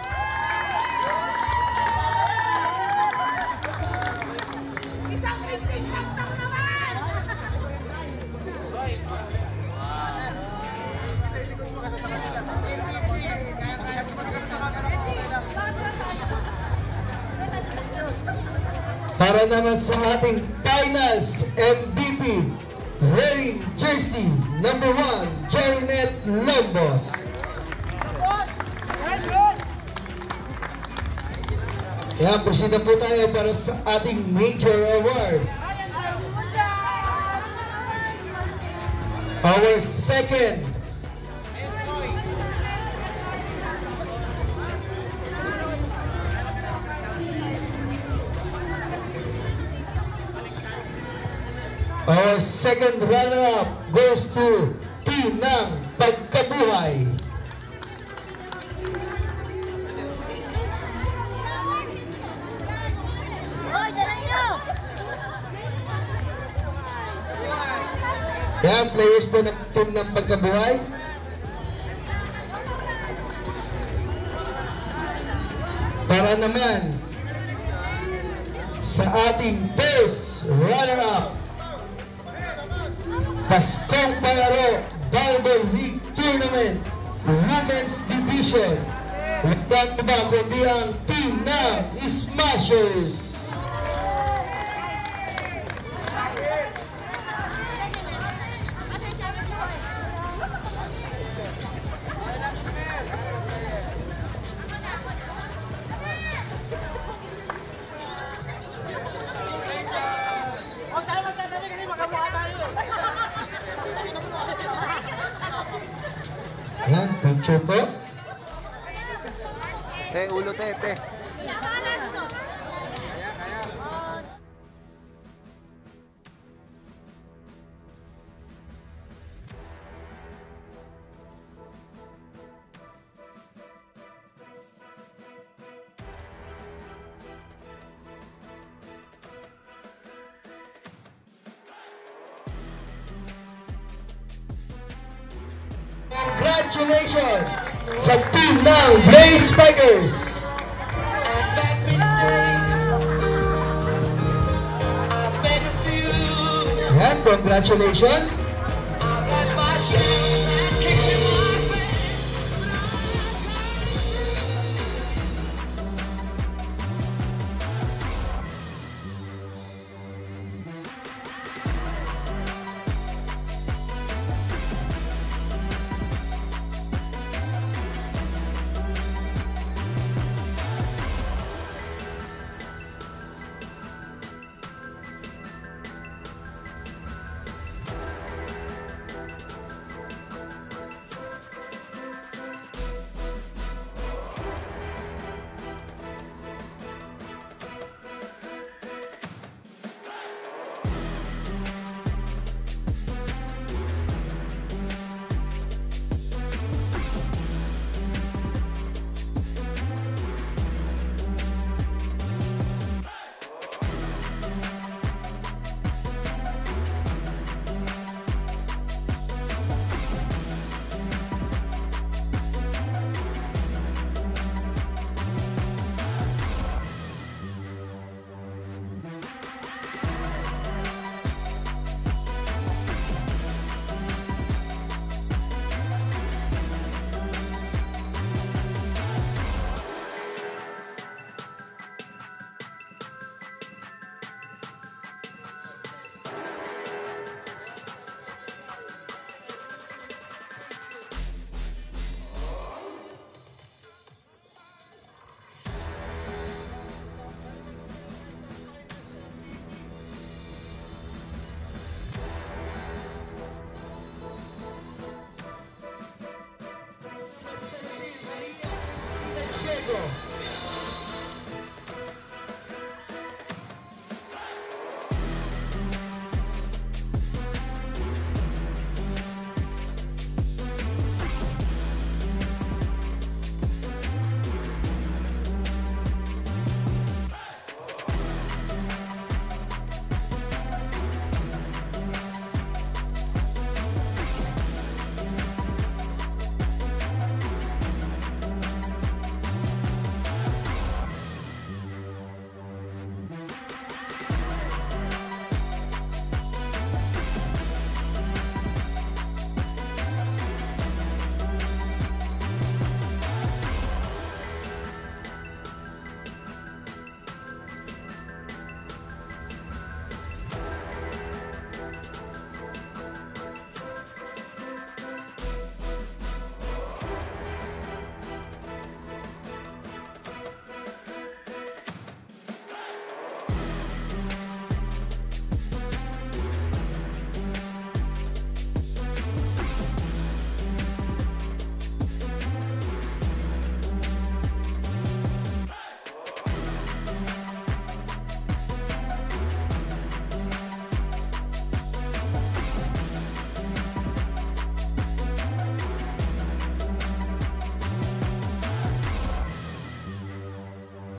Speaker 1: Para naman sa ating finals MVP, wearing jersey number 1, Jerinet Lobos. Kaya proceed na po tayo para sa ating major award. Our second runner-up goes to team ng Pagkabuhay. Yan, players po ng team ng Pagkabuhay. Para naman sa ating first runner-up, Paskong Palaro Volleyball League Tournament Women's Division. Walang iba kundi ang team ng Smashers. picture po.
Speaker 2: Te, ulo te, te.
Speaker 1: Congratulations sa team ng Blaze Spikers! Yan, congratulations!